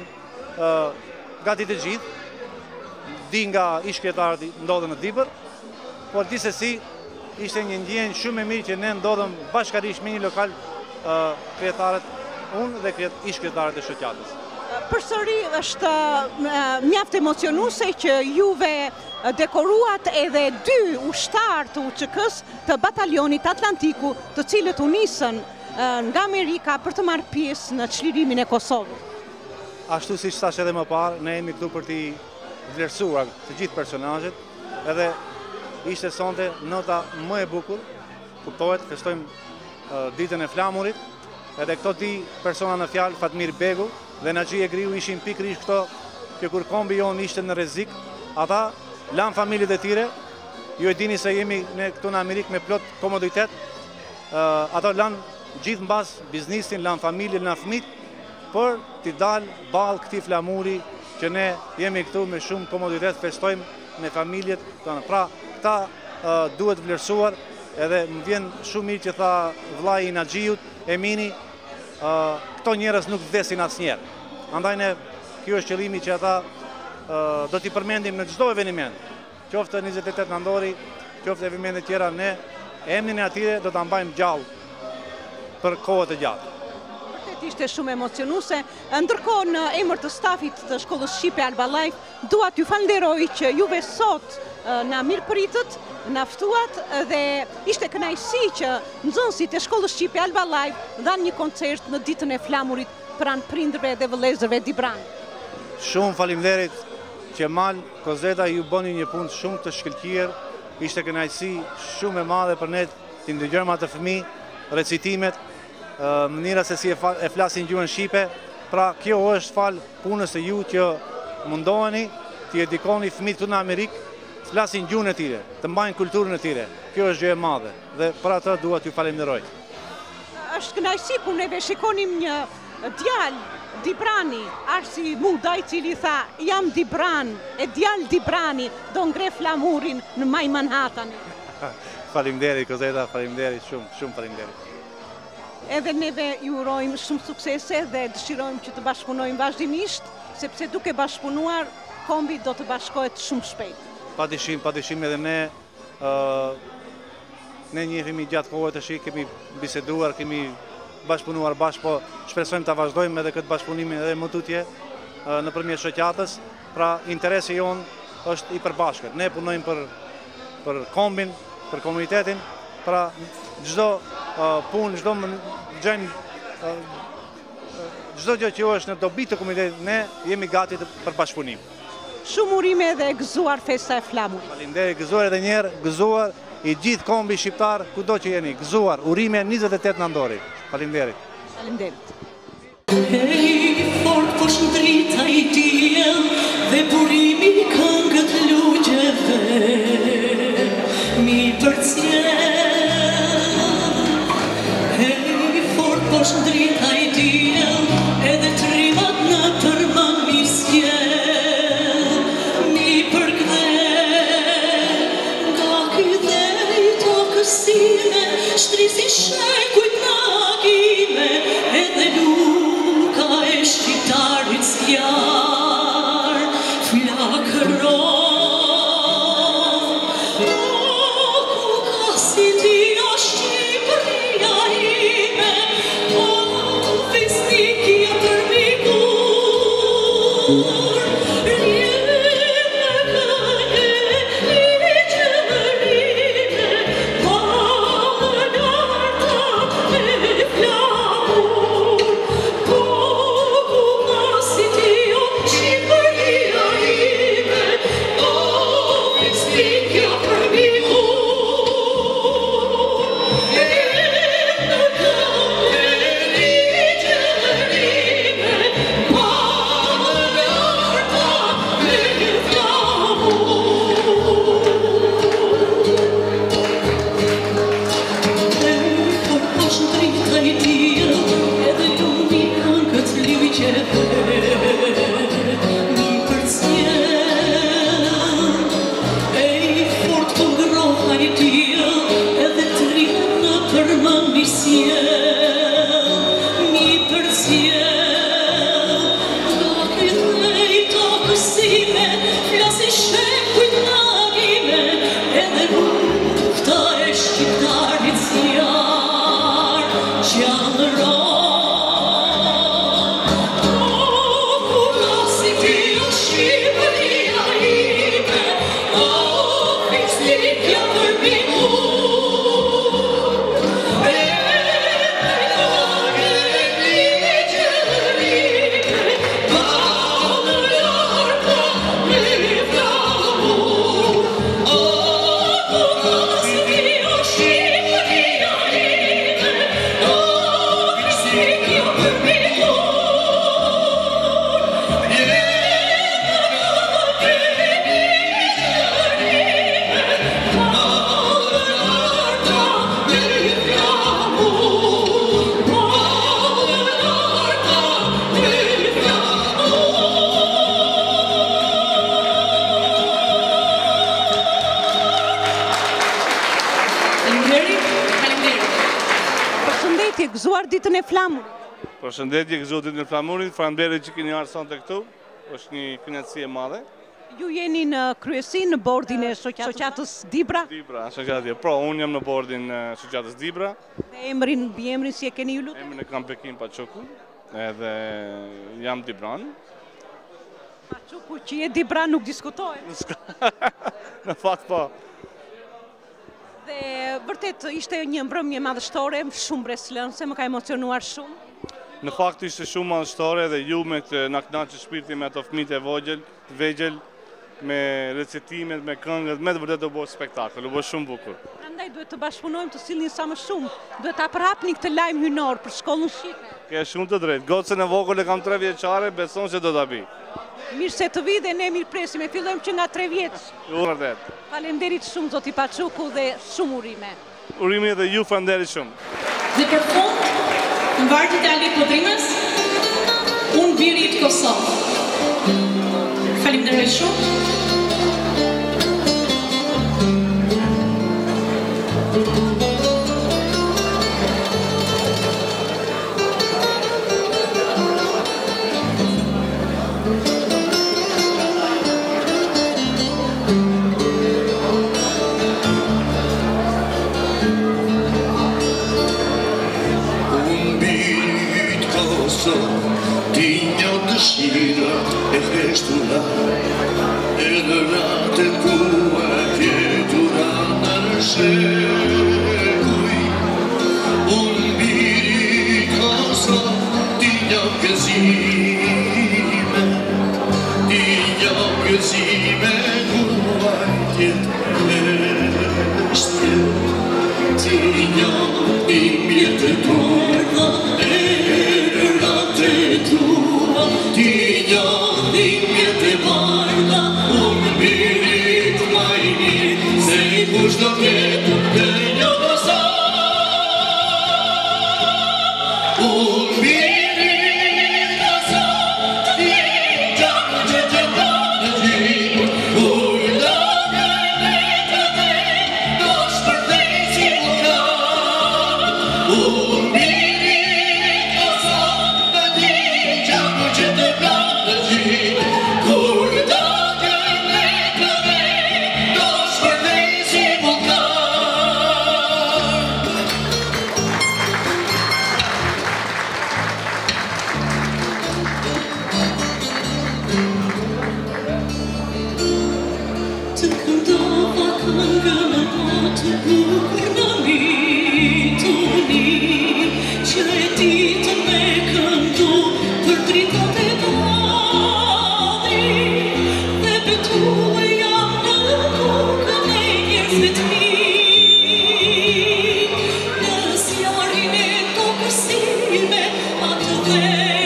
gati të gjithë, di nga ish-kryetarët ndodhen në Dibër, por gjithsesi ishte një ndjenjë shumë e mirë që ne ndodhem bashkërisht me një lokal kryetarët, unë dhe ish-kryetarët e shoqatës. Përsëri është mjaft emocionuese që juve dekoruat edhe 2 ushtar të UÇK-s të batalionit Atlantiku, të cilët u nisën nga Amerika për të marrë pjesë në çlirimin e Kosovës. Ashtu siç thash edhe më parë, ne jemi këtu për t'i vlerësuar të gjithë personazhet, edhe ishte sonte nota më e bukur, kuptohet, festojmë ditën e flamurit, edhe këto 2 persona në fjalë, Fatmir Begu dhe Naxhi Egriu ishin pikërisht këto që kur kombi jonë ishte në rrezik, ata lanë familjet e tyre, ju e dini se jemi ne këtu në Amerikë me plot komoditet, ata lanë gjithë mbas biznisin, lanë familjen, lanë fëmijët, për t'i dalë ballë këtij flamuri që ne jemi këtu me shumë komoditet, festojmë me familjet tonë. Pra, këta duhet vlerësuar, edhe më vjen shumë mirë që tha vllai i Naxhiut, Emini, këto njerëz nuk vdesin asnjëherë. Andaj ne, kjo është qëllimi që ata do t'i përmendim në çdo eveniment. Qoftë 28 nëntori, qoftë evente tjera, ne emrin e atyre do ta mbajmë gjallë për kohë të gjatë. Vërtet ishte shumë emocionuese. Ndërkohë në emër të stafit të Shkollës Shqipe Alba Life, dua t'ju falenderoj që juve sot na mirëpritët, na ftuat dhe ishte kënaqësi që nxënësit e Shkollës Shqipe Alba Life dhanë një koncert në ditën e flamurit pranë prindërve dhe vëllezërve Dibran. Shumë faleminderit Qemal, Kozeta, ju bëni një punë shumë të shkëlqyer. Ishte kënaqësi shumë e madhe për ne të ndëgjojmë atë fëmijë, recitimet, mënyra se si e flasin gjuhën shqipe. Pra, kjo është fal punës së ju që mundoheni të edukoni fëmijët këtu në Amerikë, të flasin gjuhën e tyre, të mbajnë kulturën e tyre. Kjo është gjë e madhe dhe për atë dua t'ju falenderoj. Është kënaqësi kur neve shikonim një djalë Dibrani, Arsi Muda, i cili tha, jam Dibran, e djalë Dibrani do ngre flamurin në maj Manhattan. Faleminderit, Kozeta, faleminderit, shumë faleminderit. Edhe neve ju urojmë shumë suksese dhe dëshirojmë që të bashkëpunojmë vazhdimisht, sepse duke bashkëpunuar, kombi do të bashkohet shumë shpejt. Padyshim edhe ne njehemi gjatë kohës tash, kemi biseduar, kemi bashkëpunuar bashkë, po shpresojmë ta vazhdojmë edhe këtë bashkëpunim edhe më tutje nëpërmjet shoqatës. Pra, interesi jon është i përbashkët. Ne punojmë për kombin, për komunitetin. Pra, çdo punë, çdo çdo gjë që është në dobi të komunitetit, ne jemi gati për bashkëpunim. Shumë urime dhe gëzuar festa e flamurit. Faleminderit, gëzuar edhe një herë, gëzuar i gjithë kombi shqiptar, kudo që jeni, gëzuar, urime 28 nëntori. Faleminderit. Faleminderit. Hej, fort po shndrita i diell dhe burimi këngët lugjeve mi përcjell. Hej, fort po shndrita i diell edhe trimat në tërman mi sjell. Mi përkthel nga ky i tokës sime, shtrisi shekujt nagime edhe shqiptarit zjar, flakëron. O, ku ka si ti o Shqipëria ime, o, fisnikja për mikur. Gëzuar ditën e flamurit. Përshëndetje, gëzuar ditën e flamurit. Faleminderit që keni ardhur sonte këtu. Është një kënaqësi e madhe. Ju jeni në kryesi në bordin e shoqatës Dibra? Dibra, shoqatja. Po, unë jam në bordin e shoqatës Dibra. Dhe emrin, mbiemrin si e keni ju lutem? Emrin e kam Pekin Paçoku, edhe jam Dibran. Paçoku që je Dibran nuk diskutohet. Në fakt po. Dhe vërtet ishte një mbrëmje madhështore, shumë breslënse, më ka emocionuar shumë. Në fakt ishte shumë madhështore dhe ju me këtë na kënaqë shpirti me ato fëmijët e vegjël, me recitimet, me këngët, me të vërtet u bë spektakël, u bë shumë bukur. Prandaj duhet të bashkëpunojmë të sillni sa më shumë. Duhet ta përhapni këtë lajm hynor për shkollën shqipe. Ke shumë të drejtë. Gocën e vogël e kam 3 vjeçare, beson se do ta bëj. Mirë se të vi dhe ne mirë presim, e fillojmë që nga 3 vjeç. Vërtet. Faleminderit shumë zoti Paçoku dhe shumë urime. Urime dhe ju faleminderit shumë. Dhe për fund, në vargjet e Ali Podrimës, unë birit Kosovë. Faleminderit shumë. Ti një dëshirat e feshtura, edhe natët ku e fjetura në shekuj. Unë biri Kosovë, ti një gëzim Shpenzime tuaj tjetë shtjet Ti janë i mjetë tua Erërat e tua Ti janë i mjetë bardha Unë mirit ma i mirë Se kush do tjetë të një vësa Unë mirit vësa Ti janë që të planë gjithë Kur da gëmet të dhej Do shpërthej si vulkan Unë mirit vësa Ti janë që të planë gjithë Kur da gëmet të dhej Do shpërthej si vulkan Të këndova këngën e botë bukur në mituni Që e ditën me këndu për dritat e madhi Dhe betuve jam në kokën e njerëzve të mi Në zjarin e tokës time atë dhe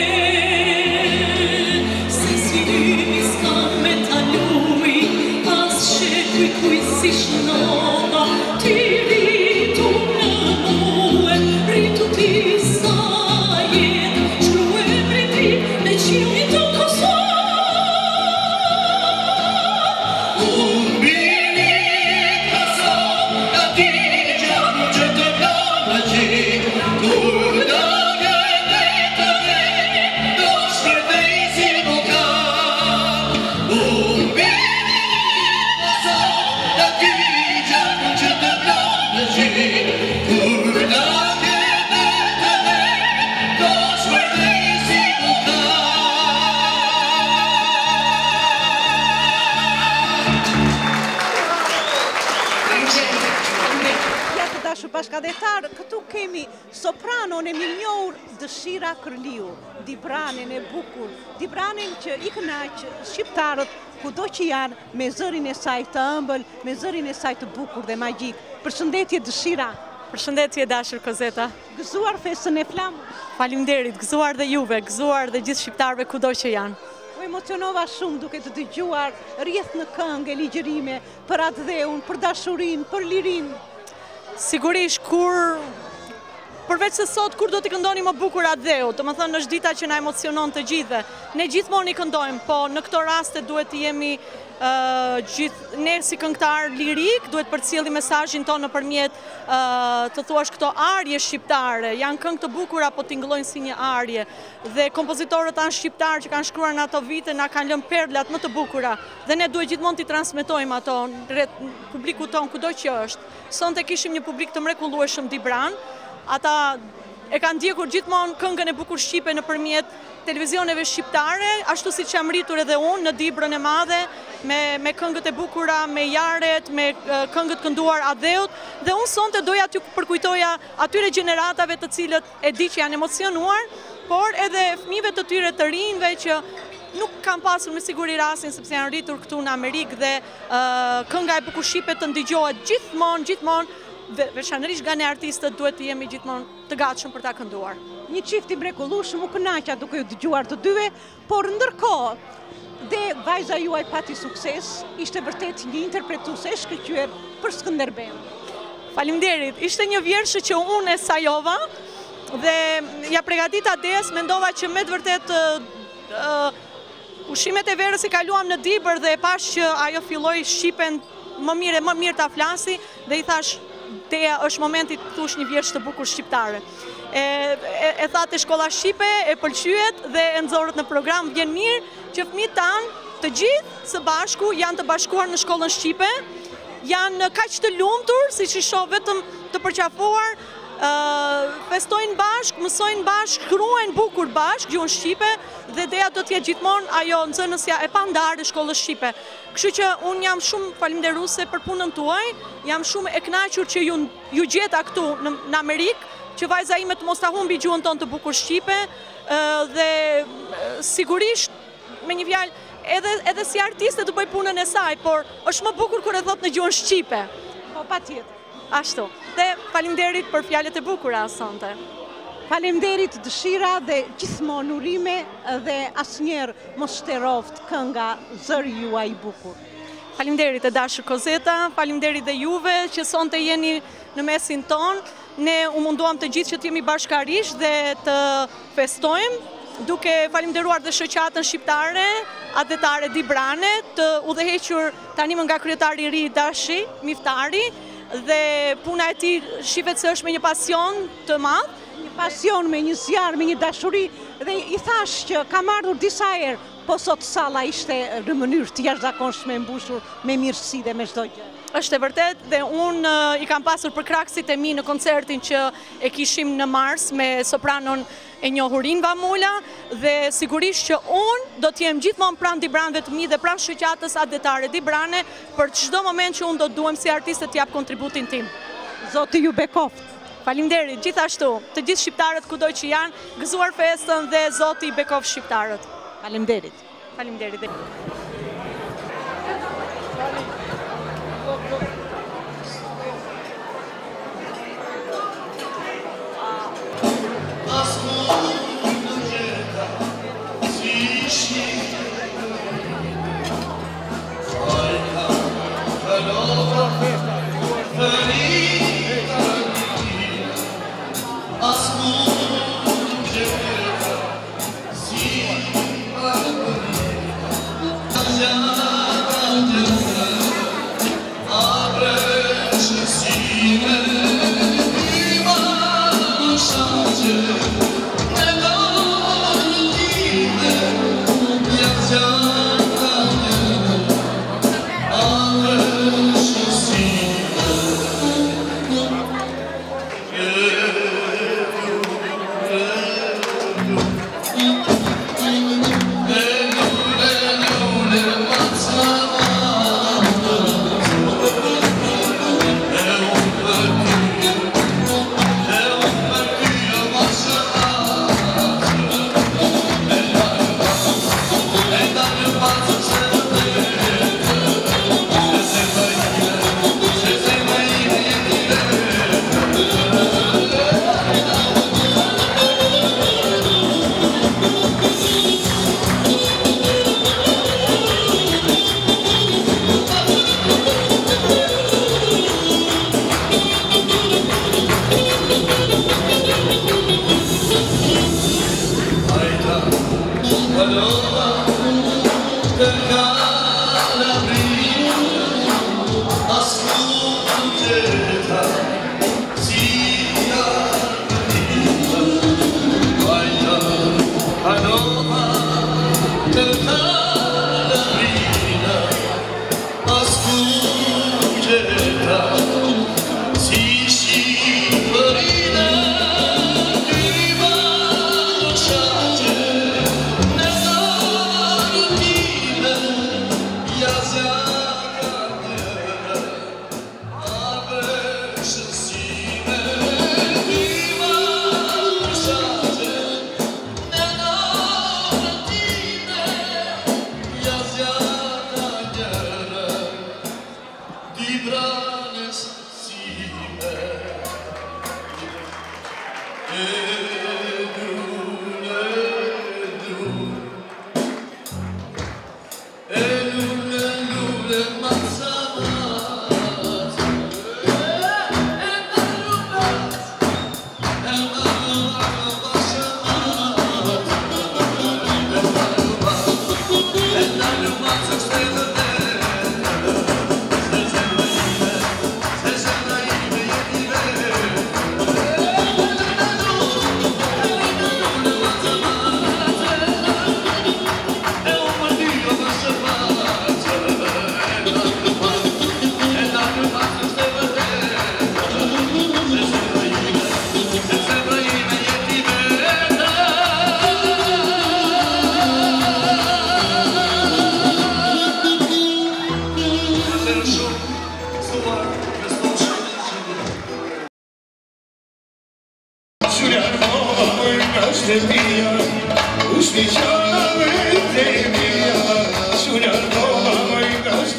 Se si lymi s'kan me taluj As shekuj kuj si shnova Ti rritu në muë Rritu ti sa jetë Shkrue mriti me qilin të Kosovë Unë mirit vësa Ti janë që të planë gjithë Kur da gëmet të dhej Do shpërthej si vulkan Unë mirit vësa Ti janë që të planë gjithë Kur da gëmet të dhej Do shpërthej si vulkan Ja të dashur bashkëdhetar, këtu kemi sopranon e minjohur Dëshira Kërliu, dibranin e bukur, dibranin që i kënaq shqiptarët kudo që janë me zërin e saj të ëmbël, me zërin e saj të bukur dhe magjik. Përshëndetje Dëshira. Përshëndetje dashur Kozeta. Gëzuar festën e flamës. Faleminderit, gëzuar dhe juve, gëzuar dhe gjithë shqiptarëve kudo që janë. U emocionova shumë duke të dëgjuar rrjedh në këngë e ligjërime për atë dheun, për dashurinë, për lirinë. Sigurisht përveç se sot kur do t'i këndoni më bukur atë dheu, të më thënë është dita që na emocionon të gjithë. Ne gjithmonë i këndojmë, po në këto raste duhet të jemi ne si këngëtar lirik, duhet përcjelli mesazhin tonë nëpërmjet të thuash këto arje shqiptare, janë këngë të bukura po tingëllojnë si një arje. Dhe kompozitorët tanë shqiptarë që kanë shkruar në ato vite na kanë lënë perlat më të bukura dhe ne duhet gjithmonë t'i transmetojmë ato rreth publikut tonë kudo që është. Sonte kishim një publik të mrekullueshëm Dibran. Ata e kanë ndjekur gjithmonë këngën e bukur shqipe nëpërmjet televizioneve shqiptare, ashtu siç jam rritur edhe unë në Dibrën e Madhe, me këngët e bukura, me Jaret, me këngët kënduar adheut, dhe unë sonte doja t'ju përkujtoja atyre gjeneratave të cilët e di që janë emocionuar, por edhe fëmijëve të tyre të rinjve që nuk kam pasur me siguri rastin sepse janë rritur këtu në Amerikë dhe kënga e bukur shqipe të ndigjohet gjithmonë, veçanërisht nga ne artistët duhet të jemi gjithmonë të gatshëm për ta kënduar. Një çift i mrekullueshëm, u kënaqa duke ju dëgjuar të dyve, por ndërkohë dhe vajza juaj pati sukses, ishte vërtet një interpretuese e shkëlqyer për Skënderbeun. Faleminderit, ishte një vjershe që unë e sajova dhe ja përgatita des, mendova që me të vërtet ushimet e verës i kaluam në Dibër dhe e pash që ajo filloi shqipen më mirë ta flasi dhe i thash Teja, është momenti të thush një vjersh të bukur shqiptare. E thate shkolla shqipe, e pëlqyet dhe e nxorët në program, vjen mirë që fëmijët tanë të gjithë së bashku janë të bashkuar në shkollën shqipe, janë kaq të lumtur, siç i shoh vetëm të përqafuar, festojnë bashk, mësojnë bashk, shkruajnë bukur bashk gjuhën shqipe dhe ideja do të jetë gjithmonë ajo nxënësja e pandarë e shkollës shqipe. Kështu që unë jam shumë faleminderuese për punën tuaj, jam shumë e kënaqur që ju gjeta këtu në Amerikë, që vajza ime të mos ta humbi gjuhën tonë të bukur shqipe dhe sigurisht me një fjalë edhe si artiste të bëj punën e saj, por është më bukur kur e thot në gjuhën shqipe. Po, patjetër. Ashtu. Dhe faleminderit për fjalët e bukura sonte. Faleminderit, dëshira dhe gjithmonë urime dhe asnjëherë mos shteroft kënga zëri juaj i bukur. Faleminderit e dashur Kozeta, faleminderit dhe juve që sonte jeni në mesin ton. Ne u munduam të gjithë që të jemi bashkarisht dhe të festojmë, duke falenderuar dhe shoqatën shqiptare, adetare Dibrane, të udhëhequr tani më nga kryetari i ri Dashi Miftari, dhe puna e tij shihet se është me një pasion të madh, një pasion me një zjarr, me një dashuri, dhe i thash që kam ardhur disa herë, po sot salla ishte në mënyrë të jashtëzakonshme mbushur me mirësi dhe me çdo gjë. Është e vërtet dhe unë i kam pasur për kraksit e mi në koncertin që e kishim në Mars me sopranon e njohurin Vamula, dhe sigurisht që unë do t'jem gjithmonë pranë Dibranëve të mi dhe pranë shoqatës adetare Dibrane për çdo moment që unë do duhem si artiste t'jap kontributin tim. Zoti ju bekoft. Faleminderit, gjithashtu, të gjithë shqiptarët kudo që janë, gëzuar festën dhe Zoti i bekoft shqiptarët. Faleminderit. Faleminderit.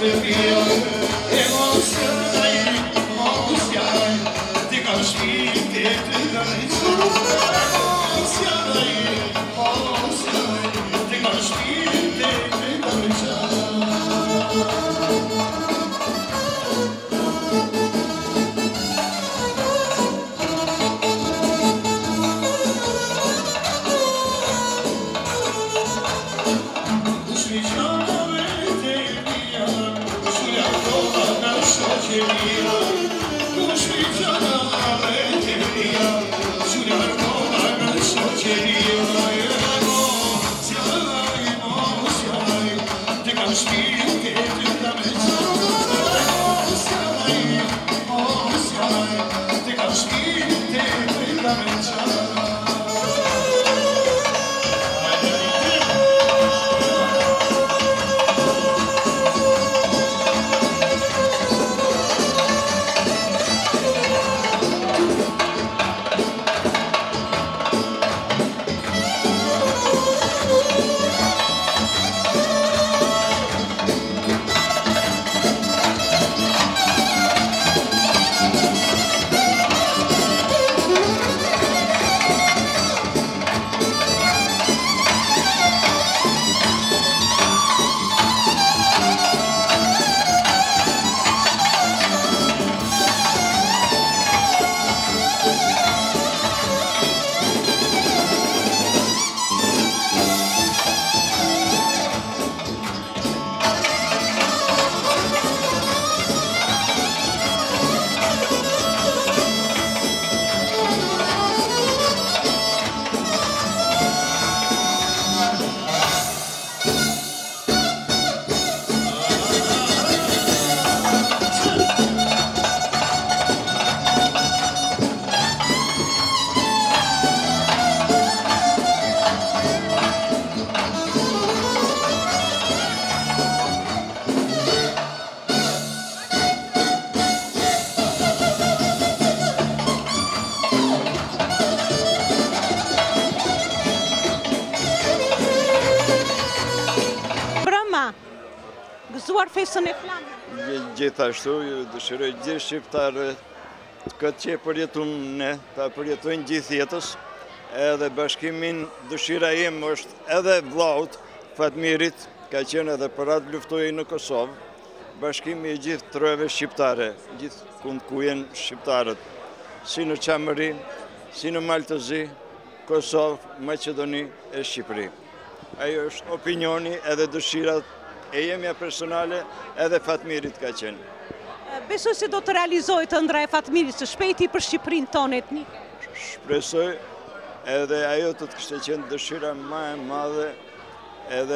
Gëzuar festën e Flamës. Gjithashtu, ju dëshiroj gjithë shqiptarët këtë që përjetojmë ne, ta përjetojnë gjithë jetës, edhe bashkimin dëshira im është edhe vllaut Fatmirit, ka qenë edhe për atë luftoi në Kosovë, bashkimi i gjithë trojeve shqiptare, gjithë kund ku jenë shqiptarët, si në Çamëri, si në Maltëzi, Kosovë, Maqedoni e Shqipëri. Ajo është opinioni edhe dëshirat e jemja personale edhe Fatmirit ka qenë. Besoj se do të realizojë të ëndra e Fatmirit së shpejti për Shqipërinë tonë etnike. Shpresoj edhe ajo të kishte qenë dëshira më e madhe edhe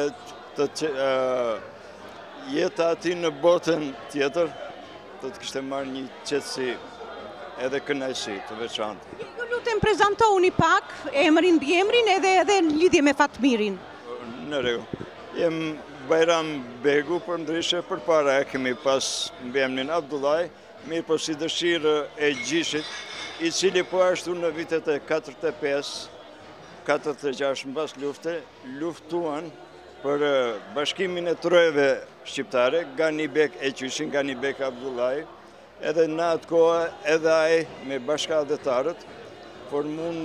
jeta ati në botën tjetër të kishte marrë një qetësi edhe kënaqësi të veçantë. Ju lutem prezantohuni pak emrin mbi emrin edhe në lidhje me Fatmirin. Në rregull. Jem Bajram Begu, për ndryshe për para e kemi pas mbi emrin Abdullaj, mirë po si dëshirë e gjishit, i cili po ashtu në vitet e 45, 46 mbas lufte, luftuan për bashkimin e trojeve shqiptare, Ganibek e qyshin, Ganibek Abdullaj, edhe në atë kohë edhe ai me bashkëdhetarët formun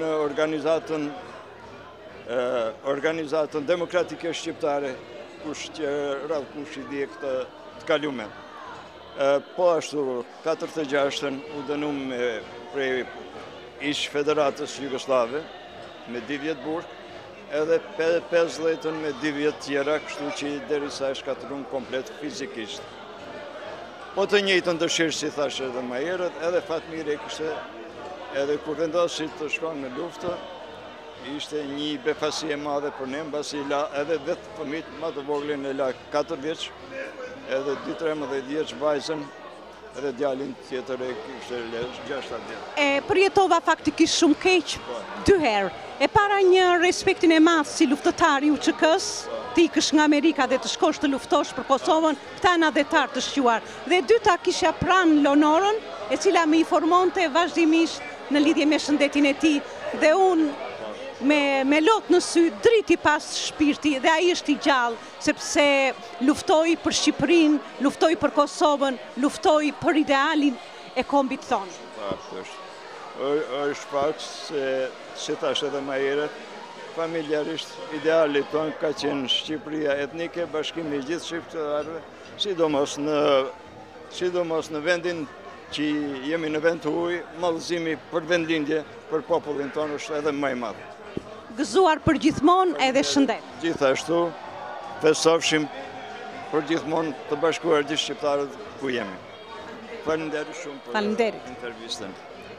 organizatën demokratike shqiptare, kush që radhë kush i dje këtë të kalume. Po ashtu, 46-ën u dënum prej ish Federatës Jugoslave me 2 vjetë burg, edhe 15-ën me 2 vjetë tjera, kështu që deri sa e shkatërun komplet fizikisht. Po të njëjtën dëshirë si thashe edhe më herët, edhe Fatmiri kështë edhe kur vendosi të shkon në luftë, ishte një befasi e madhe për ne, mbasi la edhe vetë fëmit më të voglin e la 4 vjeç, edhe 2-13 vjeç vajzën, edhe djalin tjetër e kishte 6-7 vjeç. Përjetova faktikisht shumë keq 2 herë. E para një respektin e madh si luftëtar i UÇK-s, ti ikësh nga Amerika dhe të shkosh të luftosh për Kosovën, këta në adhetar të shquar. Dhe dyta kisha pranë Lonorën, e cila më informonte vazhdimisht në lidhje me shëndetin e tij. Dhe unë me lot në sy, driti pas shpirti dhe ai është I gjallë, sepse luftoi për Shqipërinë, luftoi për Kosovën, luftoi për idealin e kombit tonë. Është fakt se, si thash edhe më herët, familjarisht idealit tonë ka qenë Shqipëria etnike, bashkimi I gjithë shqiptarëve, sidomos në vendin që jemi në vend të huaj, mallëzimi për vendlindje për popullin tonë është edhe më I madh. Gëzuar për gjithmonë edhe shëndet. Gjithashtu, fesofshim për gjithmonë të bashkuar gjithë shqiptarët ku jemi. Faleminderit shumë për intervistën.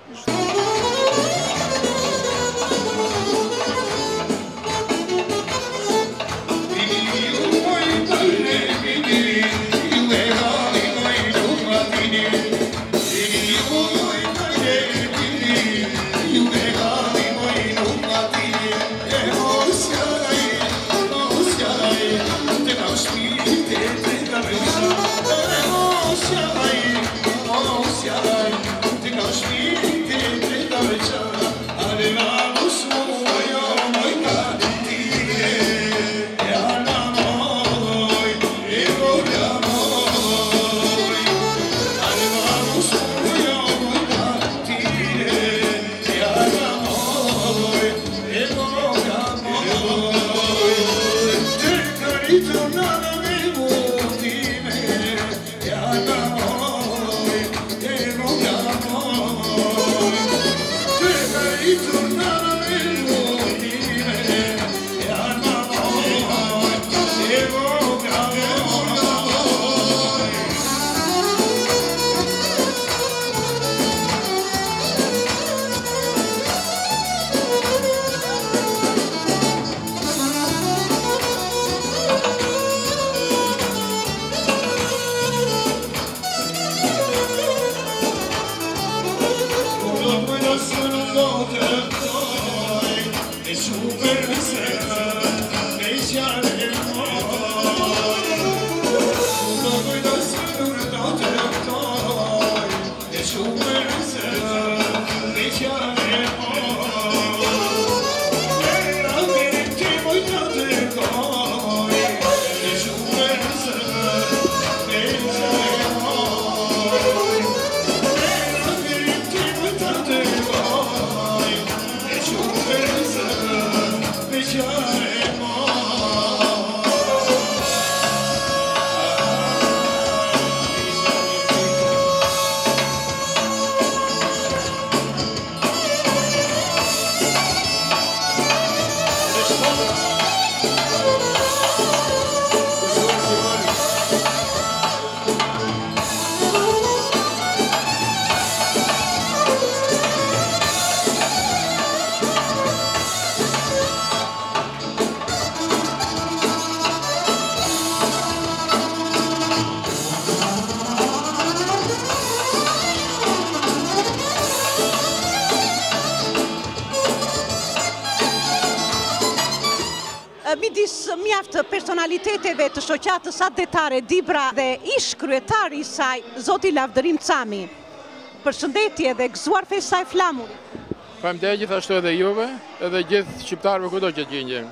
Midis mjaft personaliteteve të shoqatës adetare Dibra dhe ish kryetari I saj, zoti Lavdërim Cami. Përshëndetje dhe gëzuar festë saj flamurit. Faleminderit gjithashtu edhe juve, edhe gjithë shqiptarëve kudo që gjendjen.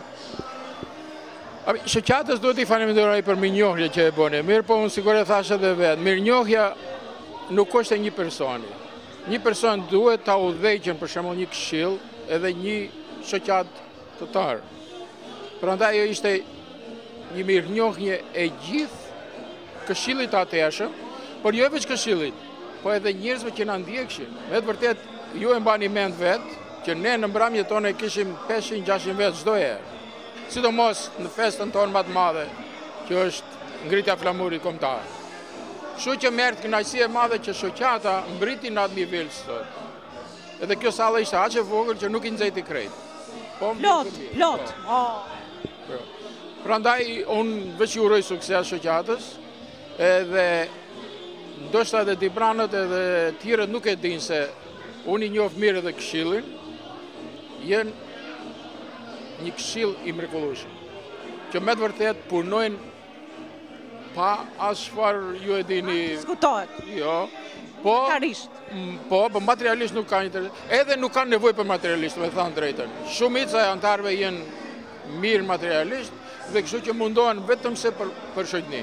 Shoqatës duhet I falenderoj për mirënjohjen që e bëni. Mirë, po unë sigurisht thash edhe vetë, mirënjohja nuk është e një personi. Një person duhet ta udhëheqën për shembull një këshill edhe një shoqat të tërë. Prandaj ajo ishte një mirënjohje e gjithë këshillit të atëshëm, por jo vetëm këshillit, po edhe njerëzve që na ndjekshin. Me të vërtet ju e mbani mend vetë që ne në mbrëmjet tonë kishim 500-600 vetë çdo herë. Sidomos në festën tonë më të madhe, që është ngritja e flamurit kombëtar. Kështu që merr kënaqësi e madhe që shoqata mbriti në atë nivel sot. Edhe kjo sallë ishte aq e vogël që nuk I nxejti krejt. Po plot. Prandaj unë veç I uroj sukses shoqatës, edhe ndoshta edhe Dibranët edhe tjerët nuk e dinë se unë I njoh mirë edhe këshillin, jenë një këshill I mrekullueshëm, që me të vërtet punojnë pa as çfarë ju e dini. Diskutohet. Jo, Po, materialisht nuk ka interes. Edhe nuk kanë nevojë për materialisht, me thënë drejtën. Shumica e antarëve janë mirë materialisht dhe kështu që mundohen vetëm se për shoqëni.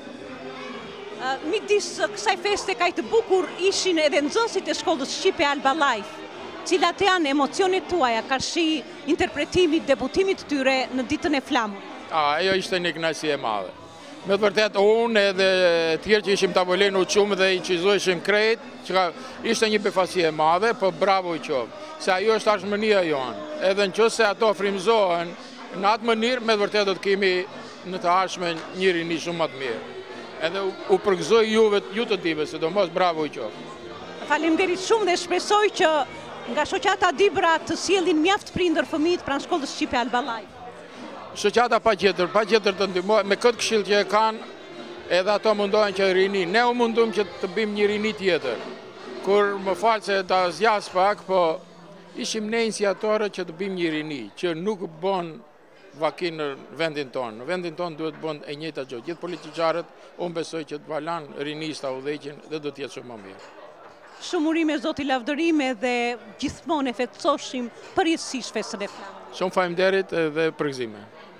Midis kësaj feste kaq të bukur ishin edhe nxënësit e shkollës shqipe Alba Life. Cilat janë emocionet tuaja karshi interpretimit, debutimit tyre në ditën e flamur? Ajo ishte një kënaqësi e madhe. Me të vërtet, unë edhe tjerë që ishim tavolin u qumë dhe i qizoheshim krejt, që ishte një befasi e madhe, për bravo i qovë. Se ajo është arshmënia jonë. Edhe në qëse ato frimzohen, në atë mënirë, me të vërtet do të kemi në të arshme një rini shumë më të mirë. Edhe u përgëzoj ju të dive, se do mos bravo i qovë. Faleminderit shumë dhe shpresoj që nga shoqata Dibra të sjellin mjaft prindër fëmijët pranë shkollës shqipe Alba Life. Shoqata pa tjetër të ndihmojnë me këtë këshill që e kanë, edhe ato mundohen që rini. Ne u mundum që të bëjmë një rini tjetër. Kur më falë se ta zjas pak, po ishim ne iniciatorët që të bëjmë një rini, që nuk bën vakin në vendin tonë. Në vendin tonë duhet bën e njëjta gjë. Gjithë politiqarët, unë besoj që të valan rinista udhëheqin dhe do të jetë shumë më mirë. Shumë urime, zoti lavdërime dhe gjithmonë e fetësoshim përjetësisht festën e flamur. Shumë faleminderit dhe përgëzime.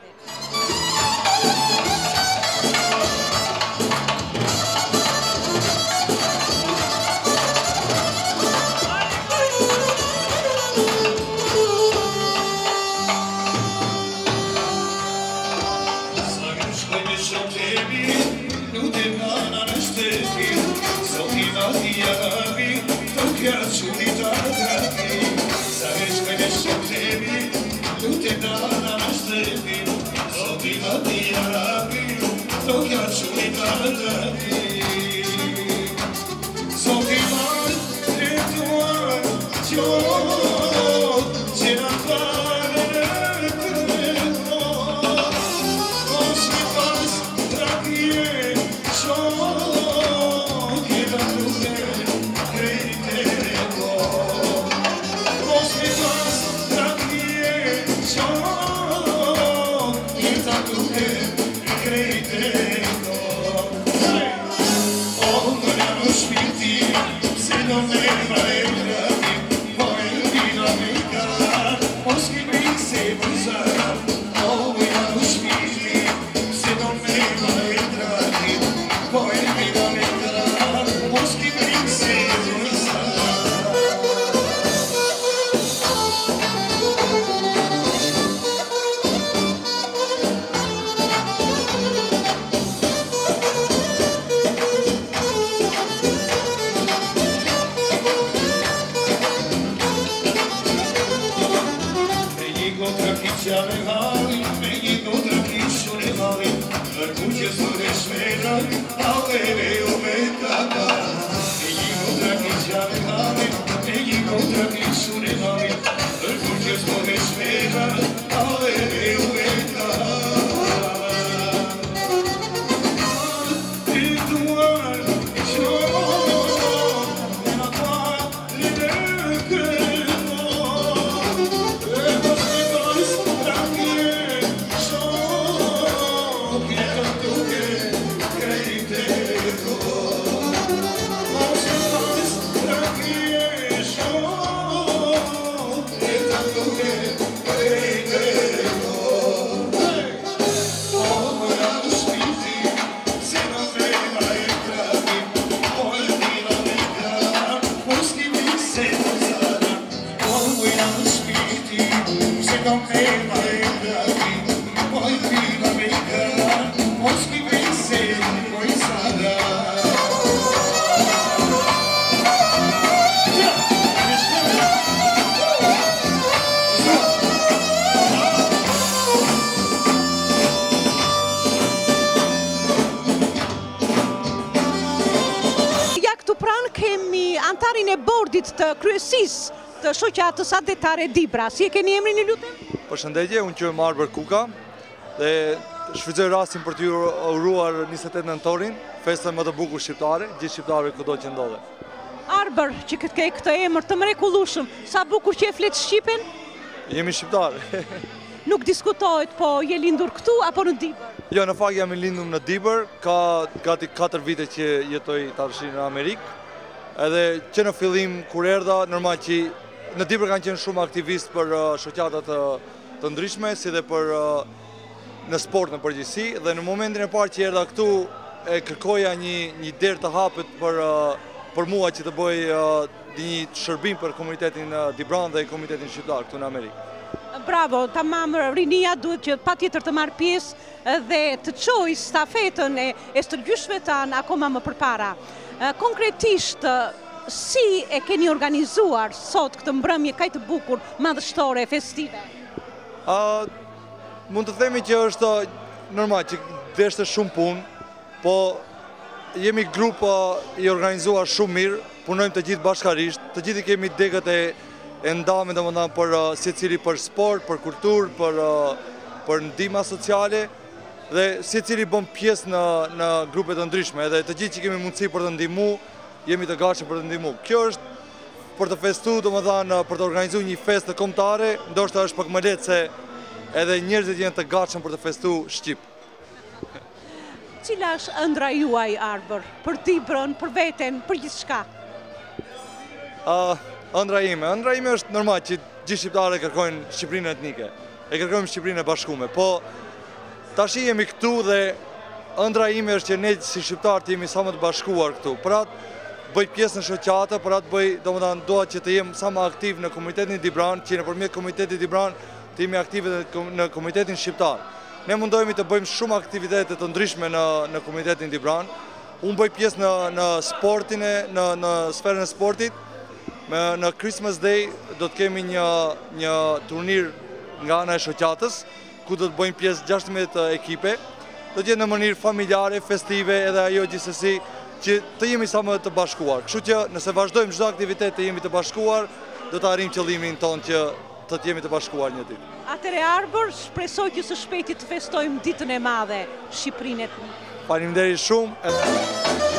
Antarin e bordit të kryesisë të shoqatës adetare Dibra. Si e keni emrin i lutem? Përshëndetje, unë quhem Arber Kuka dhe shfrytëzoj rastin për t'ju uruar 28 nëntorin, festën më të bukur shqiptare, gjithë shqiptarëve kudo që ndodhe. Arber, që ke këtë emër të mrekullueshëm, sa bukur që e flet shqipen? Jemi shqiptarë. Nuk diskutohet, po je lindur këtu apo në Dibër? Jo, në fakt jam i lindur në Dibër, ka gati 4 vite që jetoj tafshi në Amerikë. Edhe që në fillim kur erdha, normal që në Dibër kanë qenë shumë aktivist për shoqata të ndryshme, si dhe për në sport në përgjithësi, dhe në momentin e parë që erdha këtu, e kërkoja një derë të hapet për mua që të bëj një shërbim për komunitetin Dibran dhe komunitetin shqiptar këtu në Amerikë. Bravo, tamam, rinia duhet që patjetër të marrë pjesë dhe të çojë stafetën e stërgjyshve tanë akoma më përpara. Konkretisht, si e keni organizuar sot këtë mbrëmje kaq të bukur, madhështore, festive? Mund të themi që është normal që deshte shumë punë, po jemi grup i organizuar shumë mirë, punojmë të gjithë bashkarisht, të gjithë kemi degët e ndame domethënë për secili për sport, për kulturë, për ndihma sociale, dhe secili bën pjesë në grupe të ndryshme, edhe të gjithë që kemi mundësi për të ndihmu, jemi të gatshëm për të ndihmu. Kjo është për të festu, domethënë për të organizuar një festë kombëtare, ndoshta është pak më lehtë se edhe njerëzit janë të gatshëm për të festu shqip. Cila është ëndra juaj, Arbër, për Dibrën, për veten, për gjithçka? Ëndra ime është normal që gjithë shqiptarët kërkojnë Shqipërinë etnike, e kërkojmë Shqipërinë e bashkuar, po tash jemi këtu dhe ëndra ime është që ne si shqiptarët jemi sa më të bashkuar këtu. Për atë bëj pjesë në shoqata, për atë bëj, domethënë doa që të jem sa më aktiv në komunitetin Dibran, që nëpërmjet komunitetit Dibran të jemi aktive në komunitetin shqiptar. Ne mundohemi të bëjmë shumë aktivitete të ndryshme në komunitetin Dibran. Unë bëj pjesë në sportin, në sferën e sportit. Në Christmas Day do të kemi një turnir nga ana e shoqatës, ku do të bëjmë pjesë 16 ekipe. Do të jetë në mënyrë familjare, festive, edhe ajo gjithsesi që të jemi sa më të bashkuar. Kështu që nëse vazhdojmë çdo aktivitet të jemi të bashkuar, do të arrijmë qëllimin tonë që të jemi të bashkuar një ditë. Atëre Arbër, shpresoj që së shpejti të festojmë ditën e madhe Shqipërinë etnike. Faleminderit shumë.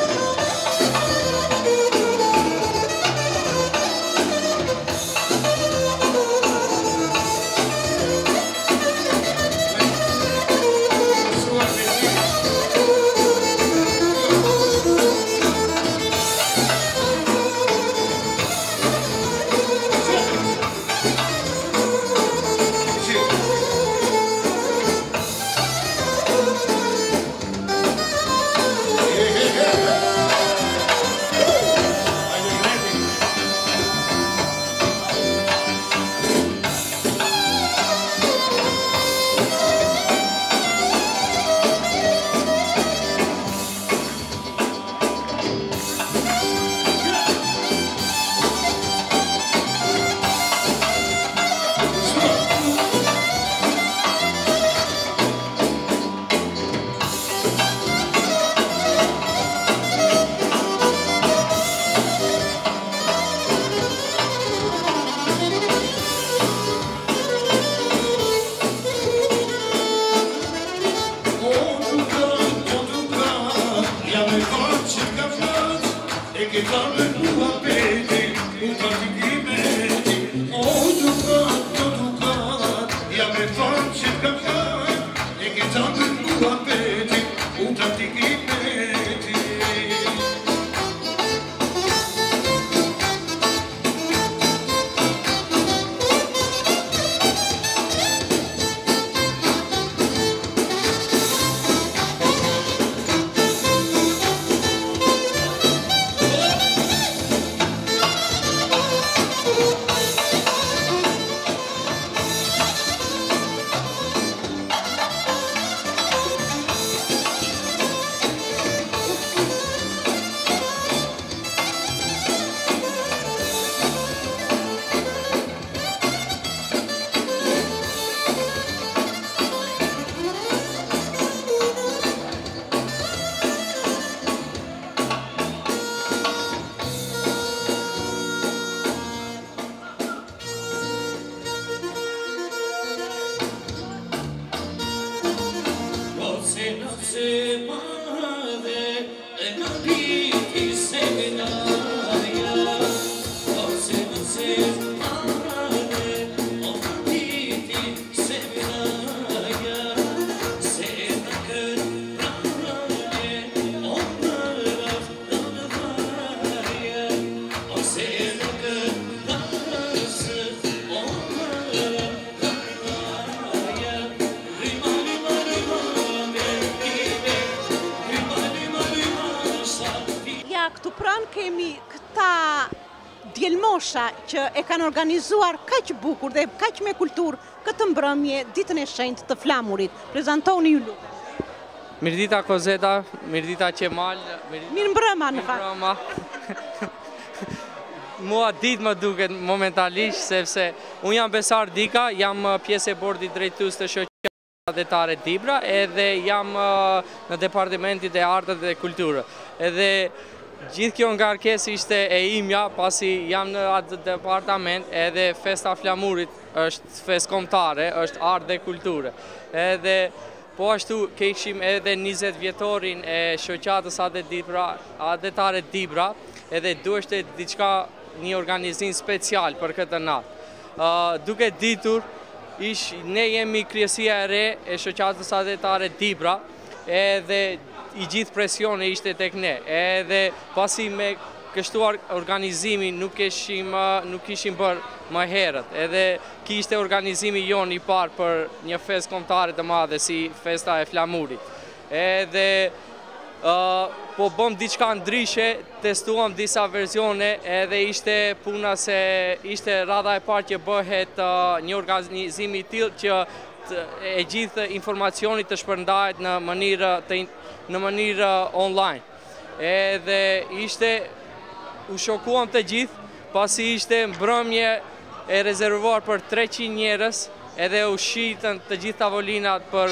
këtu pranë kemi këta djelmosha që e kanë organizuar kaq bukur dhe kaq me kulturë këtë mbrëmje ditën e shenjtë të flamurit. Prezantoni ju lutem. Mirdita Kozeta, Mirdita Qemal. Mirë mbrëma në fakt. Mua ditë më duket momentalisht, sepse unë jam Besar Dika, jam pjesë e bordit drejtues të shoqërisë adetare Dibra, edhe jam në Departamentin e Arteve dhe Kulturës. Edhe gjithë kjo ngarkesë ishte e imja, pasi jam në atë departament, edhe Festa Flamurit është festë kombëtare, është art dhe kulturë. Edhe po ashtu kishim edhe 20 vjetorin e shoqatës adetare Dibra, edhe duheshte diçka, një organizim special për këtë natë. Duke ditur, ne jemi kryesia e re e shoqatës adetare Dibra, edhe i gjithë presioni ishte tek ne, edhe pasi me kështu organizimi nuk kishim bërë më herët, edhe ki ishte organizimi jonë i parë për një festë kombëtare të madhe si Festa e Flamurit. Edhe po bëm diçka ndryshe, testuam disa versione, edhe ishte puna se ishte radha e parë që bëhet një organizim i tillë që e gjithë informacioni të shpërndahet në mënyrë online. Edhe ishte, u shokuam të gjithë, pasi ishte mbrëmje e rezervuar për 300 njerëz, edhe u shitën të gjithë tavolinat për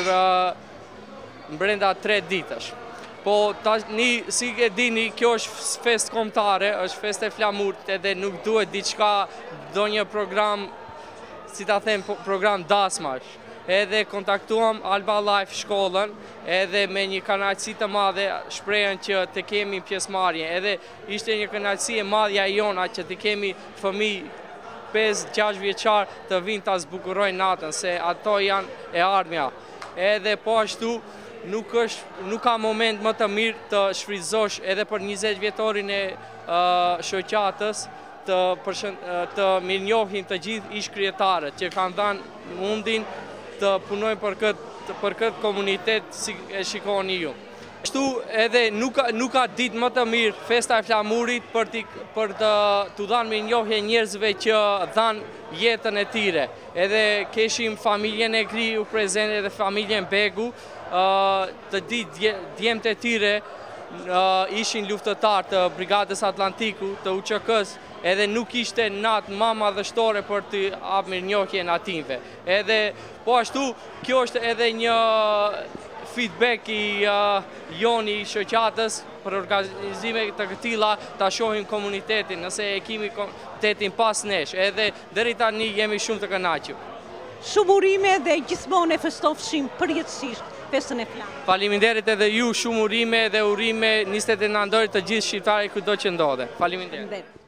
brenda 3 ditësh. Po tani, si e dini, kjo është festë kombëtare, është festë e Flamurit, edhe nuk duhet diçka, do një program, si ta them, program dasmash. Edhe kontaktuam Alba Life shkollën, edhe me një kënaqësi të madhe shprehen që të kemi pjesëmarrje. Edhe ishte një kënaqësi e madhja jona që të kemi fëmijë 5-6 vjeçar të vinë ta zbukurojnë natën, se ato janë e ardhmja. Edhe po ashtu, nuk ka moment më të mirë të shfrytëzosh edhe për 20 vjetorin e shoqatës të mirënjohim të gjithë ish-krijetarët që kanë dhënë mundin të punojnë për këtë komunitet si e shikoni ju. Ashtu edhe nuk ka ditë më të mirë Festa e Flamurit për të dhënë mirënjohje njerëzve që dhanë jetën e tyre. Edhe keshim familjen e Gri u prezente edhe familjen Begu, të djemtë e tyre ishin luftëtar të Brigadës Atlantiku, të UÇK-s, edhe nuk ishte natë ma madhështore për të apë mirënjohjen atinve. Edhe po ashtu, kjo është edhe një feedback i joni shoqatës për organizime të këtilla ta shohim komunitetin, nëse e kemi komunitetin pas nesh, edhe deri tani jemi shumë të kënaqur. Shumë urime dhe gjithmonë e festofshim përjetësisht festën e Flamurit. Faleminderit edhe ju, shumë urime dhe urime 29 nëntorit të gjithë shqiptarët kudo që ndodhe. Faleminderit.